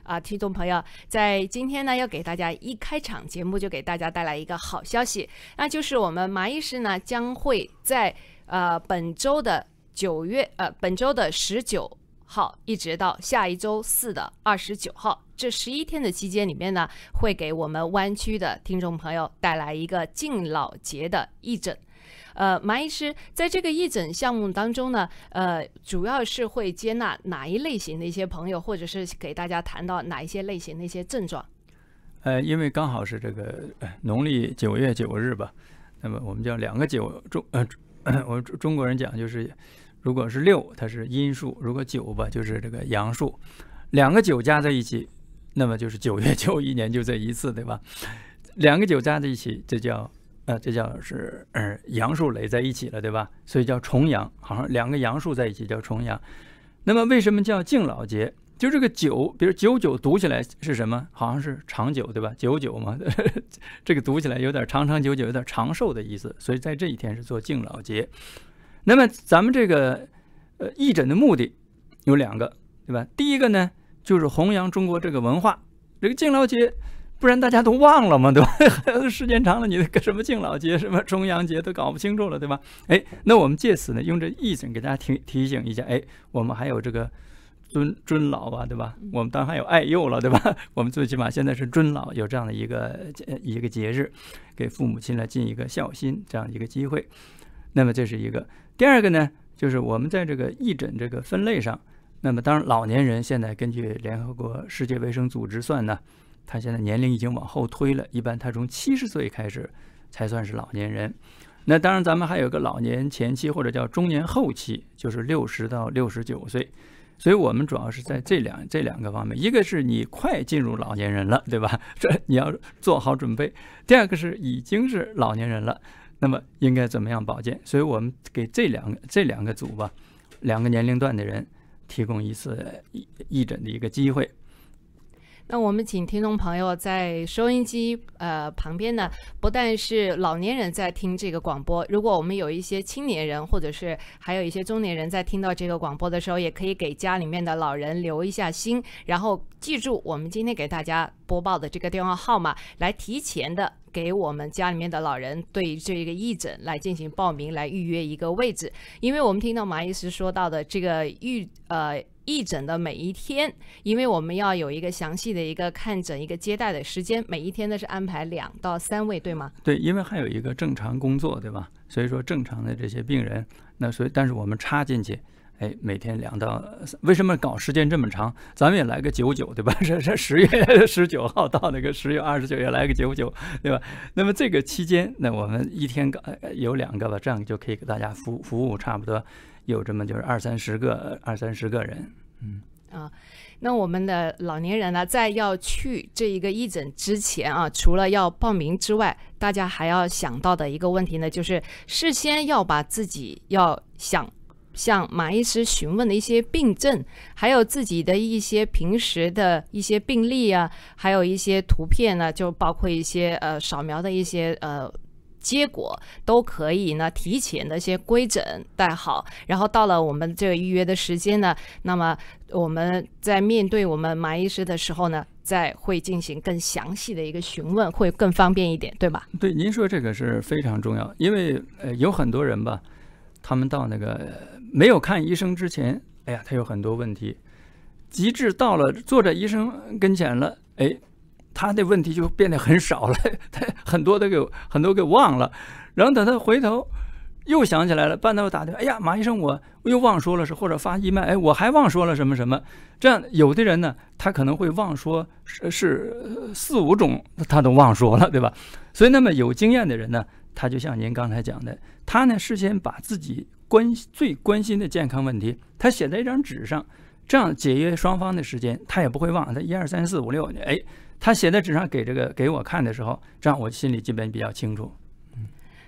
啊，听众朋友，在今天呢，要给大家一开场节目就给大家带来一个好消息，那就是我们马医师呢将会在呃本周的九月呃本周的十九号一直到下一周四的二十九号，这十一天的期间里面呢，会给我们湾区的听众朋友带来一个敬老节的义诊。呃，马医师在这个义诊项目当中呢，呃，主要是会接纳哪一类型的一些朋友，或者是给大家谈到哪一些类型的一些症状？ 呃，因为刚好是这个农历九月九日吧，那么我们叫两个九中呃，我们中国人讲就是，如果是六它是阴数，如果九吧就是这个阳数，两个九加在一起，那么就是九月九，一年就这一次，对吧？两个九加在一起，这叫。呃，这叫是呃阳数垒在一起了，对吧？所以叫重阳，好像两个阳数在一起叫重阳。那么为什么叫敬老节？就这个九，比如九九读起来是什么？好像是长久，对吧？九九嘛，这个读起来有点长长久久，有点长寿的意思。所以在这一天是做敬老节。那么咱们这个呃义诊的目的有两个，对吧？第一个呢，就是弘扬中国这个文化，这个敬老节。不然大家都忘了嘛，对吧？时间长了，你个什么敬老节、什么重阳节都搞不清楚了，对吧？哎，那我们借此呢，用这义诊给大家提提醒一下，哎，我们还有这个尊尊老啊，对吧？我们当然还有爱幼了，对吧？我们最起码现在是尊老，有这样的一个一个节日，给父母亲来尽一个孝心这样一个机会。那么这是一个。第二个呢，就是我们在这个义诊这个分类上，那么当然老年人现在根据联合国世界卫生组织算呢。他现在年龄已经往后推了，一般他从七十岁开始才算是老年人。那当然咱们还有个老年前期或者叫中年后期，就是六十到六十九岁。所以我们主要是在这两这两个方面，一个是你快进入老年人了，对吧？这你要做好准备。第二个是已经是老年人了，那么应该怎么样保健？所以我们给这两个这两个组吧，两个年龄段的人提供一次义义诊的一个机会。 那我们请听众朋友在收音机呃旁边呢，不但是老年人在听这个广播，如果我们有一些青年人或者是还有一些中年人在听到这个广播的时候，也可以给家里面的老人留一下心，然后记住我们今天给大家播报的这个电话号码，来提前的给我们家里面的老人对这个义诊来进行报名，来预约一个位置。因为我们听到马医师说到的这个预呃义诊的每一天，因为我们要有一个详细的一个看诊一个接待的时间，每一天呢是安排两到三位，对吗？ 对，因为还有一个正常工作，对吧？所以说正常的这些病人，那所以但是我们插进去，哎，每天两到，为什么搞时间这么长？咱们也来个九九，对吧？这这十月十九号到那个十月二十九也来个九九，对吧？那么这个期间，那我们一天有两个吧，这样就可以给大家服服务差不多。有这么就是二三十个二三十个人，嗯啊，那我们的老年人呢，在要去这一个义诊之前啊，除了要报名之外，大家还要想到的一个问题呢，就是事先要把自己要想向马医师询问的一些病症，还有自己的一些平时的一些病例啊，还有一些图片呢，就包括一些呃扫描的一些呃。结果都可以呢，提前的一些规诊带好，然后到了我们这个预约的时间呢，那么我们在面对我们马医师的时候呢，再会进行更详细的一个询问，会更方便一点，对吧？ 对，您说这个是非常重要，因为呃有很多人吧，他们到那个没有看医生之前，哎呀，他有很多问题，极致到了坐在医生跟前了，哎。他的问题就变得很少了，他很多都给很多给忘了，然后等他回头又想起来了，半道打电话，哎呀，马医生我，我又忘说了是，或者发 email， 哎，我还忘说了什么什么。这样有的人呢，他可能会忘说是是四五种，他都忘说了，对吧？所以那么有经验的人呢，他就像您刚才讲的，他呢事先把自己关最关心的健康问题，他写在一张纸上，这样节约双方的时间，他也不会忘。他一二三四五六，哎。他写在纸上给这个给我看的时候，这样我心里基本比较清楚。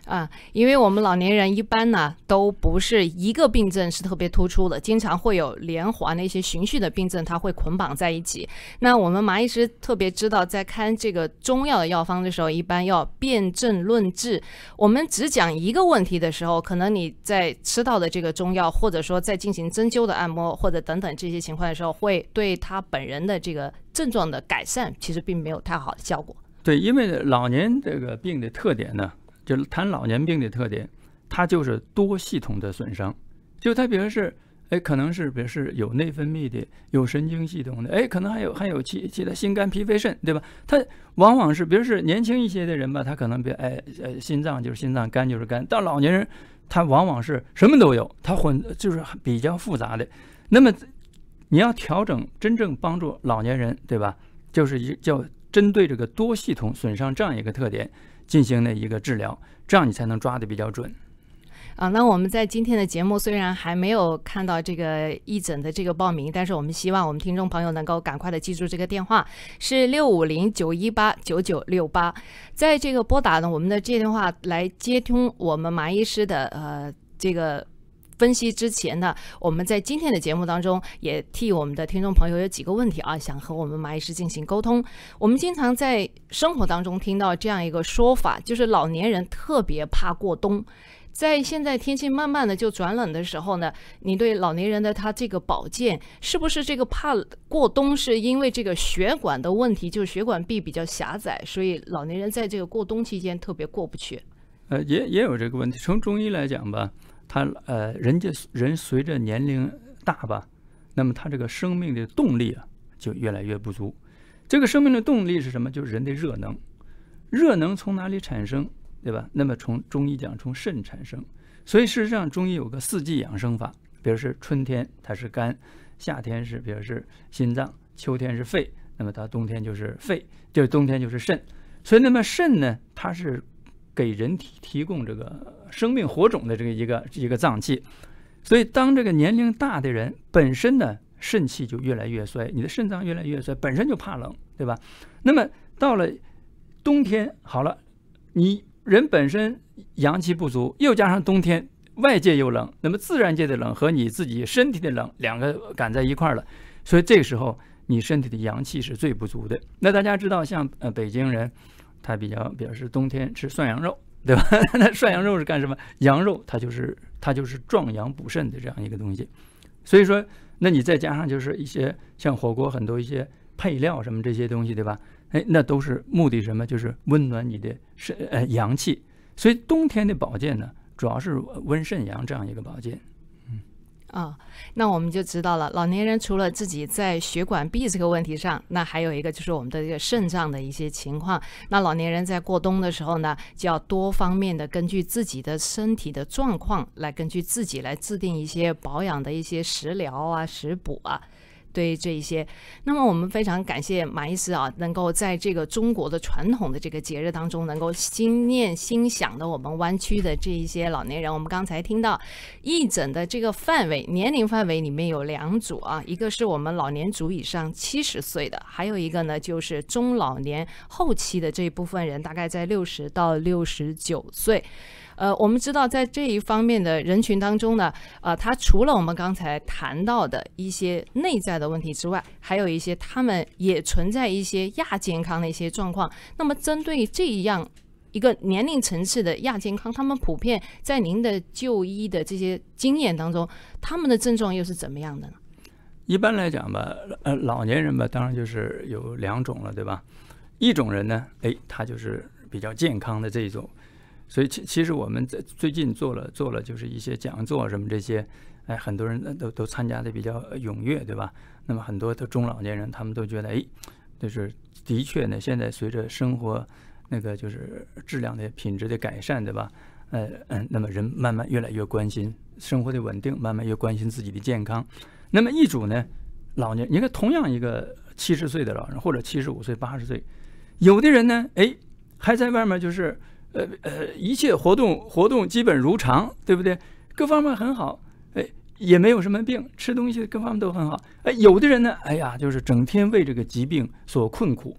啊，因为我们老年人一般呢都不是一个病症是特别突出的，经常会有连环的一些循序的病症，它会捆绑在一起。那我们马医师特别知道，在看这个中药的药方的时候，一般要辨证论治。我们只讲一个问题的时候，可能你在吃到的这个中药，或者说在进行针灸的按摩，或者等等这些情况的时候，会对他本人的这个症状的改善，其实并没有太好的效果。 对，因为老年这个病的特点呢，就是谈老年病的特点，它就是多系统的损伤。就它比如是，哎，可能是比如是有内分泌的，有神经系统的，哎，可能还有还有其其他心肝脾肺肾，对吧？它往往是，比如是年轻一些的人吧，他可能别哎呃心脏就是心脏，肝就是肝。到老年人，他往往是什么都有，他混就是比较复杂的。那么你要调整，真正帮助老年人，对吧？就是一叫针对这个多系统损伤这样一个特点进行的一个治疗，这样你才能抓得比较准。 啊，那我们在今天的节目虽然还没有看到这个义诊的这个报名，但是我们希望我们听众朋友能够赶快的记住这个电话是六五零九一八九九六八，在这个拨打呢我们的这电话来接通我们马医师的呃这个分析之前呢，我们在今天的节目当中也替我们的听众朋友有几个问题啊，想和我们马医师进行沟通。我们经常在生活当中听到这样一个说法，就是老年人特别怕过冬。在现在天气慢慢的就转冷的时候呢，你对老年人的他这个保健，是不是这个怕过冬是因为这个血管的问题，就是血管壁比较狭窄，所以老年人在这个过冬期间特别过不去？ 呃，也也有这个问题。从中医来讲吧，他呃，人家人随着年龄大吧，那么他这个生命的动力啊就越来越不足。这个生命的动力是什么？就是人的热能。热能从哪里产生？对吧？那么从中医讲，从肾产生。所以事实上，中医有个四季养生法，比如是春天它是肝，夏天是比如是心脏，秋天是肺，那么它冬天就是肺，就是冬天就是肾。所以那么肾呢，它是给人体提供这个生命火种的这个一个一个脏器。所以当这个年龄大的人本身呢，肾气就越来越衰，你的肾脏越来越衰，本身就怕冷，对吧？那么到了冬天好了，你人本身阳气不足，又加上冬天外界又冷，那么自然界的冷和你自己身体的冷两个赶在一块儿了，所以这个时候你身体的阳气是最不足的。那大家知道，像呃北京人，他比较表示冬天吃涮羊肉，对吧？那涮羊肉是干什么？羊肉它就是它就是壮阳补肾的这样一个东西。所以说，那你再加上就是一些像火锅很多一些配料什么这些东西，对吧？哎，那都是目的什么？就是温暖你的肾呃阳气。所以冬天的保健呢，主要是温肾阳这样一个保健。嗯， 啊，那我们就知道了，老年人除了自己在血管壁这个问题上，那还有一个就是我们的这个肾脏的一些情况。那老年人在过冬的时候呢，就要多方面的根据自己的身体的状况来根据自己来制定一些保养的一些食疗啊、食补啊。对这一些，那么我们非常感谢马医师啊，能够在这个中国的传统的这个节日当中，能够心念心想的我们湾区的这一些老年人。我们刚才听到义诊的这个范围年龄范围里面有两组啊，一个是我们老年组以上七十岁的，还有一个呢就是中老年后期的这一部分人，大概在六十到六十九岁。呃，我们知道在这一方面的人群当中呢，呃，它除了我们刚才谈到的一些内在的问题之外，还有一些他们也存在一些亚健康的一些状况。那么针对这样一个年龄层次的亚健康，他们普遍在您的就医的这些经验当中，他们的症状又是怎么样的呢？ 一般来讲吧，呃，老年人吧，当然就是有两种了，对吧？一种人呢，哎，他就是比较健康的这一种。所以其其实我们在最近做了做了就是一些讲座什么这些，哎，很多人都都参加的比较踊跃，对吧？那么很多的中老年人他们都觉得，哎，就是的确呢，现在随着生活那个就是质量的品质的改善，对吧？呃嗯，那么人慢慢越来越关心生活的稳定，慢慢越关心自己的健康。那么一组呢，老年，你看同样一个七十岁的老人或者七十五岁、八十岁，有的人呢，哎，还在外面就是。呃呃，一切活动活动基本如常，对不对？各方面很好，哎，也没有什么病，吃东西各方面都很好。哎，有的人呢，哎呀，就是整天为这个疾病所困苦。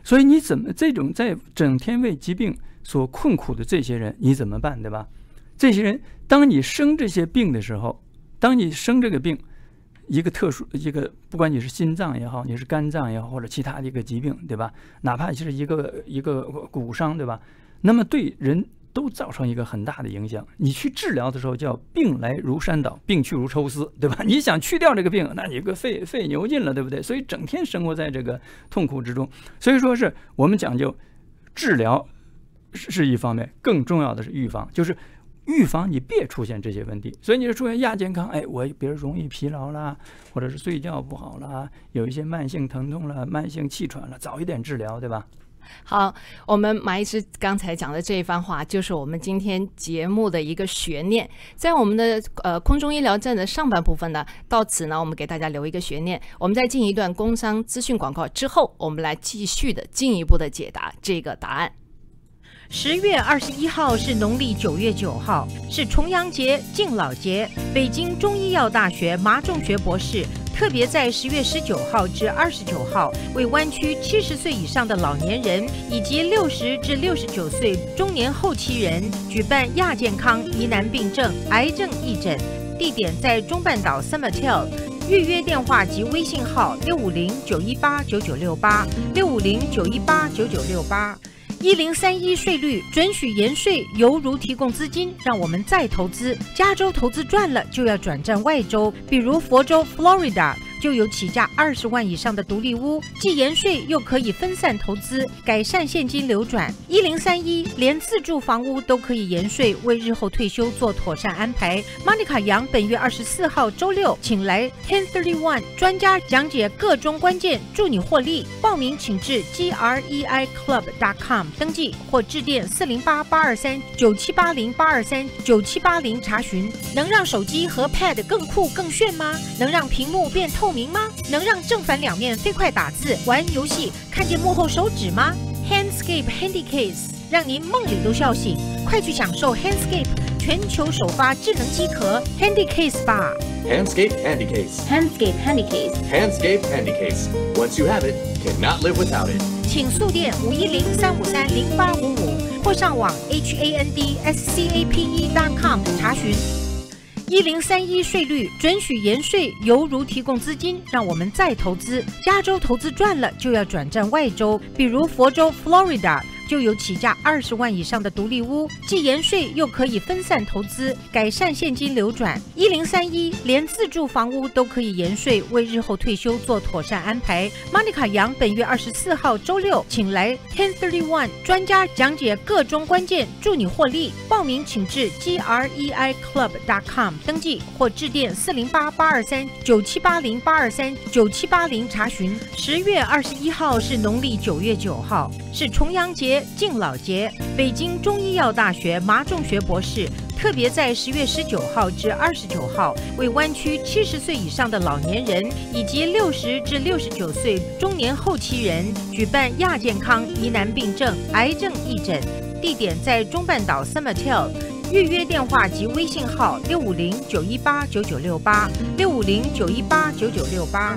所以你怎么这种在整天为疾病所困苦的这些人，你怎么办，对吧？这些人，当你生这些病的时候，当你生这个病，一个特殊一个，不管你是心脏也好，你是肝脏也好，或者其他的一个疾病，对吧？哪怕是一个一个骨伤，对吧？那么对人都造成一个很大的影响。你去治疗的时候叫病来如山倒，病去如抽丝，对吧？你想去掉这个病，那你个费费牛劲了，对不对？所以整天生活在这个痛苦之中。所以说是我们讲究治疗是一方面，更重要的是预防，就是预防你别出现这些问题。所以你出现亚健康，哎，我比如容易疲劳啦，或者是睡觉不好啦，有一些慢性疼痛啦，慢性气喘啦，早一点治疗，对吧？ 好，我们马医师刚才讲的这一番话，就是我们今天节目的一个悬念。在我们的呃空中医疗站的上半部分呢，到此呢，我们给大家留一个悬念。我们在进一段工商资讯广告之后，我们来继续的进一步的解答这个答案。 十月二十一号是农历九月九号，是重阳节、敬老节。北京中医药大学麻仲学博士特别在十月十九号至二十九号，为湾区七十岁以上的老年人以及六十至六十九岁中年后期人举办亚健康疑难病症癌症义诊，地点在中半岛 Summertel。预约电话及微信号六五零九一八九九六八六五零九一八九九六八。一零三一税率准许延税，犹如提供资金，让我们再投资。加州投资赚了，就要转战外州，比如佛州 Florida。就有起价二十万以上的独立屋，既延税又可以分散投资，改善现金流转。一零三一连自住房屋都可以延税，为日后退休做妥善安排。莫妮卡杨本月二十四号周六请来 ten thirty-one 专家讲解各中关键，助你获利。报名请至 G R E I club dot com 登记，或致电四零八八二三九七八零八二三九七八零查询。能让手机和 Pad 更酷更炫吗？能让屏幕变透明吗？能让正反两面飞快打字、玩游戏看见幕后手指吗？ Handscape Handycase 让您梦里都笑醒，快去享受 Handscape 全球首发智能机壳 Handycase 吧。 Handscape Handycase. Handscape Handycase. Handscape Handycase. Once you have it, cannot live without it. 请速电五一零三五三零八五五或上网 H A N D S C A P E dot com 查询。一零三一税率准许延税，犹如提供资金，让我们再投资。加州投资赚了，就要转战外州，比如佛州 Florida。就有起价二十万以上的独立屋，既延税又可以分散投资，改善现金流转。一零三一连自住房屋都可以延税，为日后退休做妥善安排。莫妮卡杨本月二十四号周六请来 ten thirty-one 专家讲解各中关键，助你获利。报名请至 G R E I club dot com 登记，或致电四零八八二三九七八零八二三九七八零查询。十月二十一号是农历九月九号，是重阳节、敬老节。北京中医药大学麻仲学博士特别在十月十九号至二十九号，为湾区七十岁以上的老年人以及六十至六十九岁中年后期人举办亚健康疑难病症癌症义诊，地点在中半岛 Summertel。预约电话及微信号六五零九一八九九六八六五零九一八九九六八。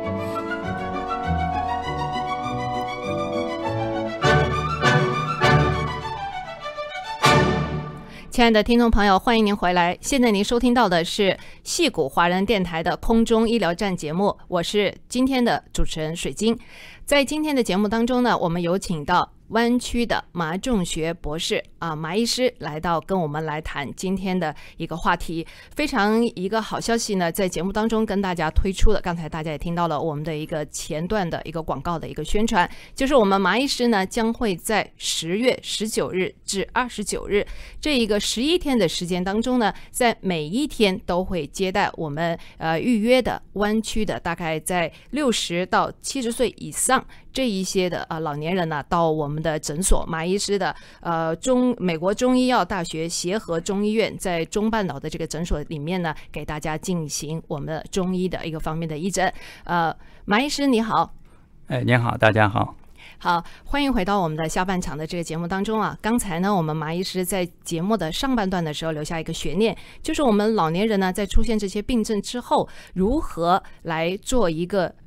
亲爱的听众朋友，欢迎您回来。现在您收听到的是矽谷华人电台的空中医疗站节目，我是今天的主持人水晶。在今天的节目当中呢，我们有请到湾区的麻仲学博士啊，麻医师来到跟我们来谈今天的一个话题。非常一个好消息呢，在节目当中跟大家推出的，刚才大家也听到了我们的一个前段的一个广告的一个宣传，就是我们麻医师呢将会在十月十九日至二十九日这一个十一天的时间当中呢，在每一天都会接待我们呃预约的湾区的大概在六十到七十岁以上这一些的呃老年人呢，到我们的诊所，麻医师的呃中美国中医药大学协和中医院在中半岛的这个诊所里面呢，给大家进行我们的中医的一个方面的义诊。呃，麻医师你好。 哎，您好，大家好。 好，欢迎回到我们的下半场的这个节目当中啊。刚才呢，我们麻医师在节目的上半段的时候留下一个悬念，就是我们老年人呢，在出现这些病症之后，如何来做一个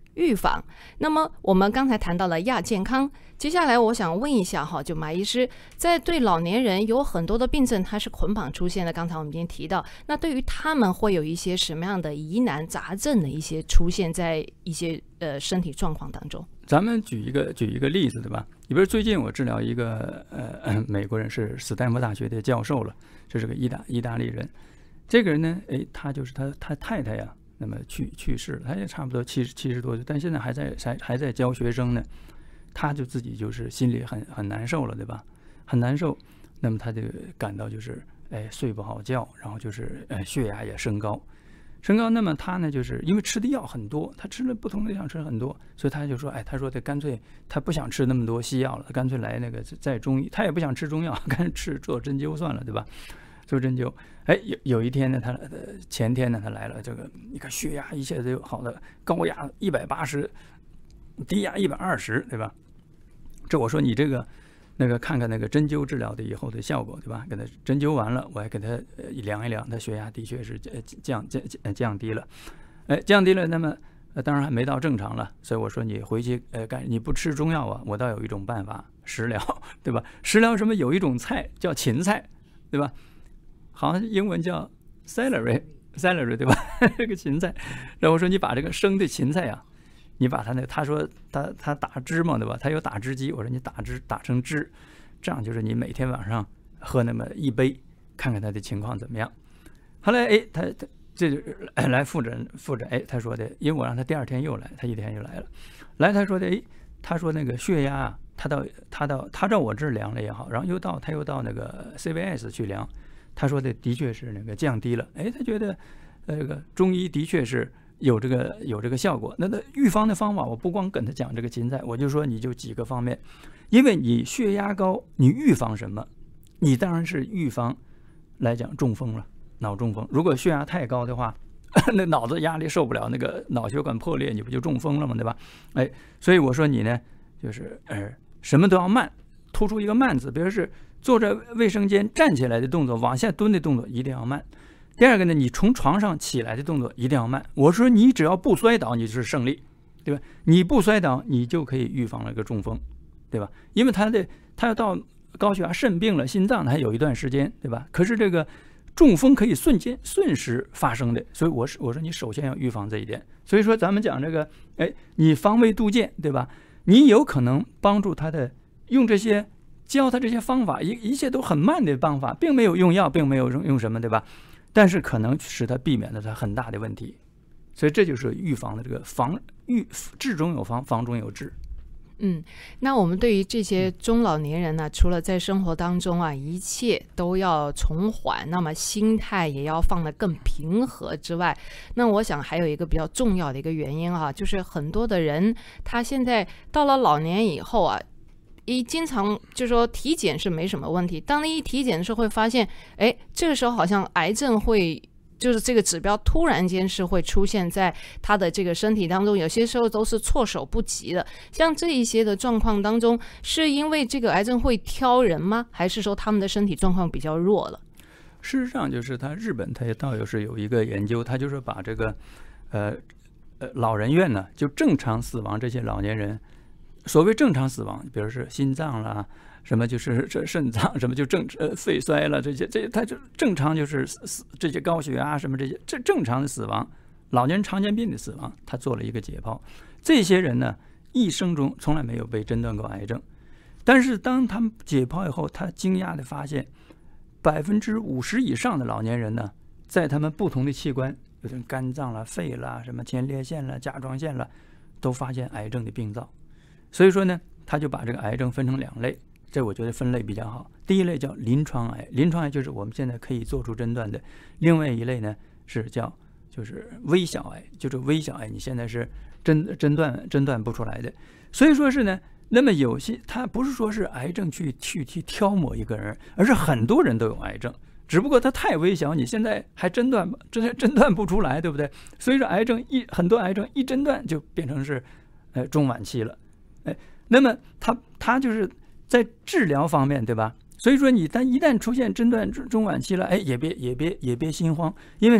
预防。那么我们刚才谈到了亚健康，接下来我想问一下哈，就马医师，在对老年人有很多的病症它是捆绑出现的，刚才我们已经提到，那对于他们会有一些什么样的疑难杂症的一些出现在一些呃身体状况当中？ 咱们举一个举一个例子对吧？你比如最近我治疗一个呃美国人，是斯坦福大学的教授了，这是个意大意大利人。这个人呢，哎，他就是他他太太呀，那么去去世了，他也差不多七十七十多岁，但现在还在还还在教学生呢。他就自己就是心里很很难受了，对吧？很难受，那么他就感到就是哎睡不好觉，然后就是哎血压也升高，升高。那么他呢，就是因为吃的药很多，他吃了不同的药吃很多，所以他就说，哎，他说他干脆他不想吃那么多西药了，干脆来那个在中医，他也不想吃中药，干脆吃做针灸算了，对吧？做针灸，哎，有有一天呢，他前天呢，他来了，这个你看血压一下子就好了，高压一百八十。低压一百二十，对吧？这我说你这个那个看看那个针灸治疗的以后的效果，对吧？给他针灸完了，我还给他量一量，他血压的确是降降降低了，哎，降低了。那么当然还没到正常了，所以我说你回去呃干你不吃中药啊，我倒有一种办法，食疗，对吧？食疗什么？有一种菜叫芹菜，对吧？好像英文叫 celery celery， 对吧？这个芹菜，然后我说你把这个生的芹菜啊。你把他那，他说他他打汁嘛，对吧？他有打汁机，我说你打汁打成汁，这样就是你每天晚上喝那么一杯，看看他的情况怎么样。后来哎，他他这就来复诊复诊，哎，他说的，因为我让他第二天又来，他一天又来了，来他说的，哎，他说那个血压啊，他到他到他照我这儿量了也好，然后又到他又到那个 C V S 去量，他说的的确是那个降低了，哎，他觉得呃这个中医的确是。有这个有这个效果，那那预防的方法，我不光跟他讲这个芹菜，我就说你就几个方面，因为你血压高，你预防什么？你当然是预防来讲中风了，脑中风。如果血压太高的话，那脑子压力受不了，那个脑血管破裂，你不就中风了吗？对吧？哎，所以我说你呢，就是呃什么都要慢，突出一个慢字，比如是坐在卫生间站起来的动作，往下蹲的动作一定要慢。第二个呢，你从床上起来的动作一定要慢。我说你只要不摔倒，你就是胜利，对吧？你不摔倒，你就可以预防了个中风，对吧？因为他的他要到高血压、肾病了，心脏还有一段时间，对吧？可是这个中风可以瞬间瞬时发生的，所以我是我说你首先要预防这一点。所以说咱们讲这个，哎，你防微杜渐，对吧？你有可能帮助他的用这些教他这些方法，一一切都很慢的方法，并没有用药，并没有用用什么，对吧？但是可能使他避免了他很大的问题，所以这就是预防的这个防预治中有防，防中有治。 嗯，那我们对于这些中老年人呢，除了在生活当中啊，一切都要从缓，那么心态也要放得更平和之外，那我想还有一个比较重要的一个原因啊，就是很多的人他现在到了老年以后啊。一经常就说体检是没什么问题，当你一体检的时候会发现，哎，这个时候好像癌症会就是这个指标突然间是会出现在他的这个身体当中，有些时候都是措手不及的。像这一些的状况当中，是因为这个癌症会挑人吗？还是说他们的身体状况比较弱了？ 事实上，就是他日本他也倒有是有一个研究，他就是把这个呃呃老人院呢，就正常死亡这些老年人。所谓正常死亡，比如是心脏啦，什么就是这肾脏，什么就正呃肺衰了，这些这他就正常就是死这些高血压什么这些这正常的死亡，老年人常见病的死亡，他做了一个解剖。这些人呢，一生中从来没有被诊断过癌症，但是当他们解剖以后，他惊讶的发现，百分之五十以上的老年人呢，在他们不同的器官，有的肝脏啦、肺啦、什么前列腺啦、甲状腺啦，都发现癌症的病灶。所以说呢，他就把这个癌症分成两类，这我觉得分类比较好。第一类叫临床癌，临床癌就是我们现在可以做出诊断的；另外一类呢是叫就是微小癌，就是微小癌，你现在是诊诊断诊断不出来的。所以说是呢，那么有些他不是说是癌症去去去挑某一个人，而是很多人都有癌症，只不过它太微小，你现在还诊断诊诊断不出来，对不对？所以说癌症一很多癌症一诊断就变成是呃中晚期了。哎，那么他他就是在治疗方面，对吧？所以说你但一旦出现诊断中晚期了，哎，也别也别也别心慌，因为什么？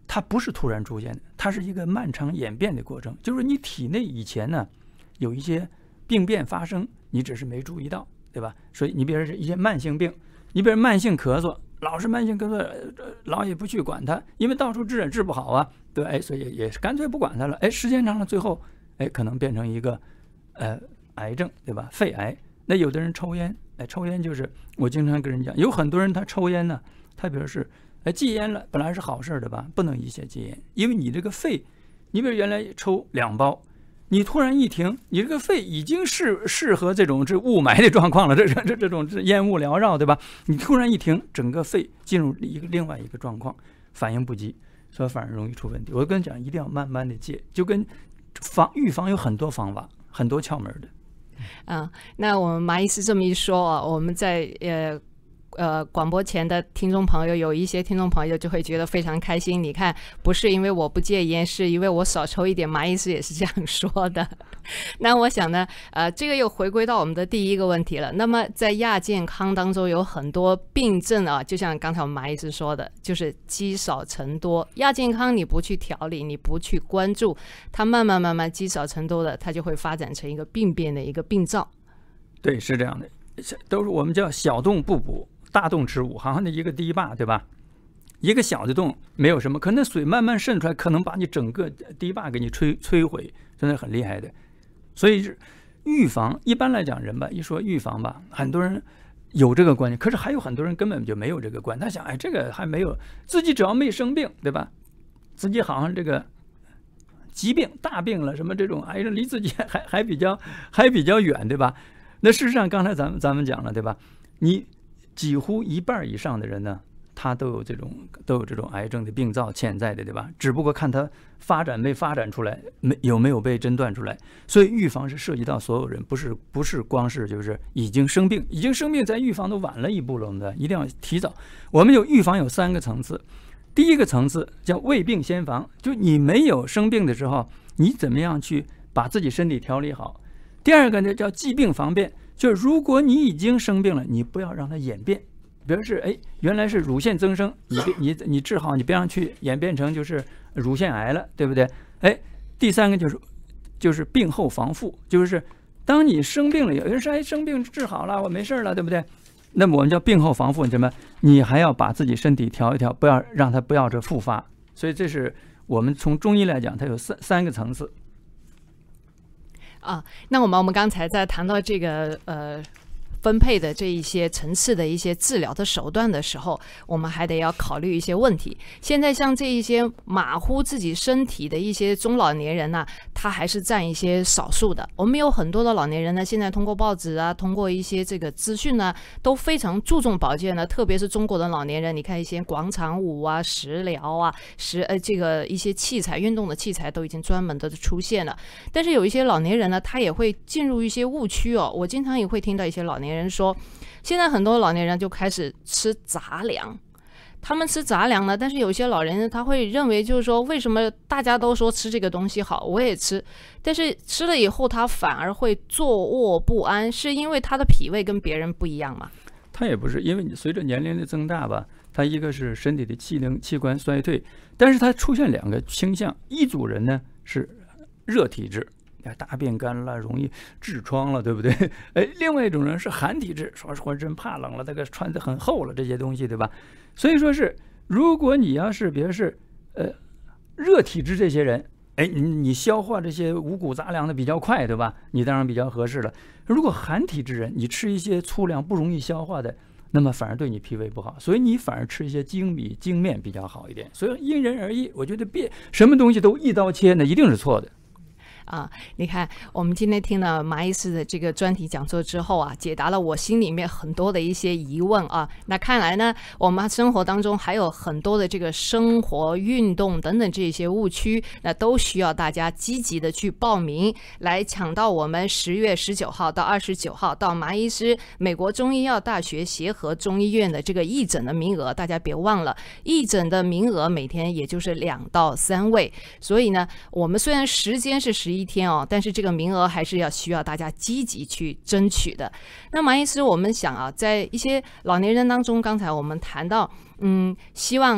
它不是突然出现的，它是一个漫长演变的过程。就是你体内以前呢有一些病变发生，你只是没注意到，对吧？所以你比如说一些慢性病，你比如慢性咳嗽，老是慢性咳嗽，老也不去管它，因为到处治也治不好啊，对，哎，所以也干脆不管它了。哎，时间长了，最后哎可能变成一个呃癌症，对吧？肺癌。那有的人抽烟，哎，抽烟就是我经常跟人讲，有很多人他抽烟呢，他比如是。哎，戒烟了本来是好事的吧，不能一下戒烟，因为你这个肺，你比如原来抽两包，你突然一停，你这个肺已经适适合这种这雾霾的状况了，这这这种这烟雾缭绕，对吧？你突然一停，整个肺进入一个另外一个状况，反应不及，所以反而容易出问题。我跟你讲，一定要慢慢的戒，就跟防预防有很多方法，很多窍门的。 嗯，那我们马医师这么一说啊，我们在呃。呃，广播前的听众朋友，有一些听众朋友就会觉得非常开心。你看，不是因为我不戒烟，是因为我少抽一点。马医师也是这样说的。那我想呢，呃，这个又回归到我们的第一个问题了。那么在亚健康当中有很多病症啊，就像刚才我们马医师说的，就是积少成多。亚健康你不去调理，你不去关注，它慢慢慢慢积少成多的，它就会发展成一个病变的一个病灶。 对，是这样的，都是我们叫小洞不补。大洞吃五，好像那一个堤坝，对吧？一个小的洞没有什么，可能水慢慢渗出来，可能把你整个堤坝给你摧摧毁，真的很厉害的。所以预防，一般来讲人吧，一说预防吧，很多人有这个观念，可是还有很多人根本就没有这个观念。他想，哎，这个还没有，自己只要没生病，对吧？自己好像这个疾病大病了，什么这种癌症离自己还还比较还比较远，对吧？那事实上，刚才咱们咱们讲了，对吧？你几乎一半以上的人呢，他都有这种都有这种癌症的病灶潜在的，对吧？只不过看他发展没发展出来，没有没有被诊断出来。所以预防是涉及到所有人，不是不是光是就是已经生病，已经生病在预防都晚了一步了，我们一定要提早。我们有预防有三个层次，第一个层次叫未病先防，就你没有生病的时候，你怎么样去把自己身体调理好。第二个呢叫既病防变。就是如果你已经生病了，你不要让它演变。比如是哎，原来是乳腺增生，你你你治好，你别让去演变成就是乳腺癌了，对不对？哎，第三个就是就是病后防复，就是当你生病了，有人说哎生病治好了，我没事了，对不对？那么我们叫病后防复，你什么？你还要把自己身体调一调，不要让它不要这复发。所以这是我们从中医来讲，它有三三个层次。 啊，那我们我们刚才在谈到这个呃分配的这一些层次的一些治疗的手段的时候，我们还得要考虑一些问题。现在像这一些马虎自己身体的一些中老年人呢、啊，他还是占一些少数的。我们有很多的老年人呢，现在通过报纸啊，通过一些这个资讯呢，都非常注重保健的。特别是中国的老年人，你看一些广场舞啊、食疗啊、食呃这个一些器材、运动的器材都已经专门的出现了。但是有一些老年人呢，他也会进入一些误区哦。我经常也会听到一些老年人人说，现在很多老年人就开始吃杂粮，他们吃杂粮呢，但是有些老人他会认为就是说，为什么大家都说吃这个东西好，我也吃，但是吃了以后他反而会坐卧不安，是因为他的脾胃跟别人不一样吗？ 他也不是，因为你随着年龄的增大吧，他一个是身体的机能器官衰退，但是他出现两个倾向，一组人呢是热体质，大便干了，容易痔疮了，对不对？哎，另外一种人是寒体质，说是浑身怕冷了，这个穿得很厚了，这些东西，对吧？所以说是，如果你要是比如是呃热体质这些人，哎，你你消化这些五谷杂粮的比较快，对吧？你当然比较合适了。如果寒体质人，你吃一些粗粮不容易消化的，那么反而对你脾胃不好，所以你反而吃一些精米精面比较好一点。所以因人而异，我觉得别什么东西都一刀切，那一定是错的。 啊，你看，我们今天听了马医师的这个专题讲座之后啊，解答了我心里面很多的一些疑问啊。那看来呢，我们生活当中还有很多的这个生活、运动等等这些误区，那都需要大家积极的去报名，来抢到我们十月十九号到二十九号到马医师美国中医药大学协和中医院的这个义诊的名额，大家别忘了，义诊的名额每天也就是两到三位，所以呢，我们虽然时间是十一天哦，但是这个名额还是要需要大家积极去争取的。那马医师，我们想啊，在一些老年人当中，刚才我们谈到，嗯，希望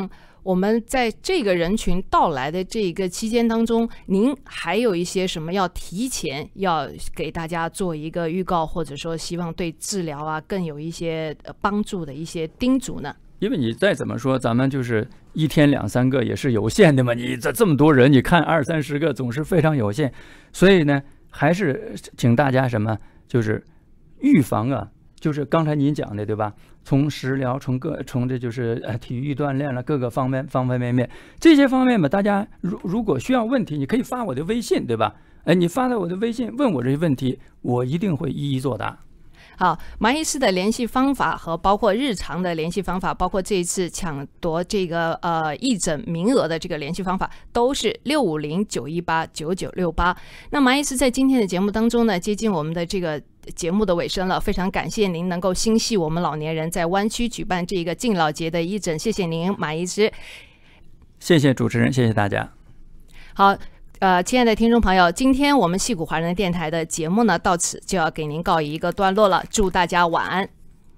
我们在这个人群到来的这个期间当中，您还有一些什么要提前要给大家做一个预告，或者说希望对治疗啊更有一些帮助的一些叮嘱呢？ 因为你再怎么说，咱们就是一天两三个也是有限的嘛。你这这么多人，你看二三十个总是非常有限，所以呢，还是请大家什么，就是预防啊，就是刚才您讲的，对吧？从食疗，从各从这就是呃体育锻炼了各个方面方方面面这些方面吧，大家如如果需要问题，你可以发我的微信，对吧？哎，你发到我的微信问我这些问题，我一定会一一作答。 好，马医师的联系方法和包括日常的联系方法，包括这一次抢夺这个呃义诊名额的这个联系方法，都是六五零九一八九九六八。那马医师在今天的节目当中呢，接近我们的这个节目的尾声了，非常感谢您能够心系我们老年人在湾区举办这个敬老节的义诊，谢谢您，马医师。 谢谢主持人，谢谢大家。 好。呃，亲爱的听众朋友，今天我们矽谷华人电台的节目呢，到此就要给您告一个段落了。祝大家晚安。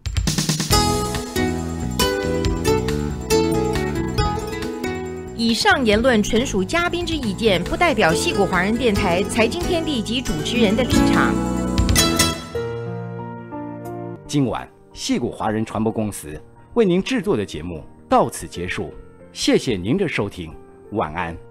以上言论纯属嘉宾之意见，不代表矽谷华人电台财经天地及主持人的立场。 今晚矽谷华人传播公司为您制作的节目到此结束，谢谢您的收听，晚安。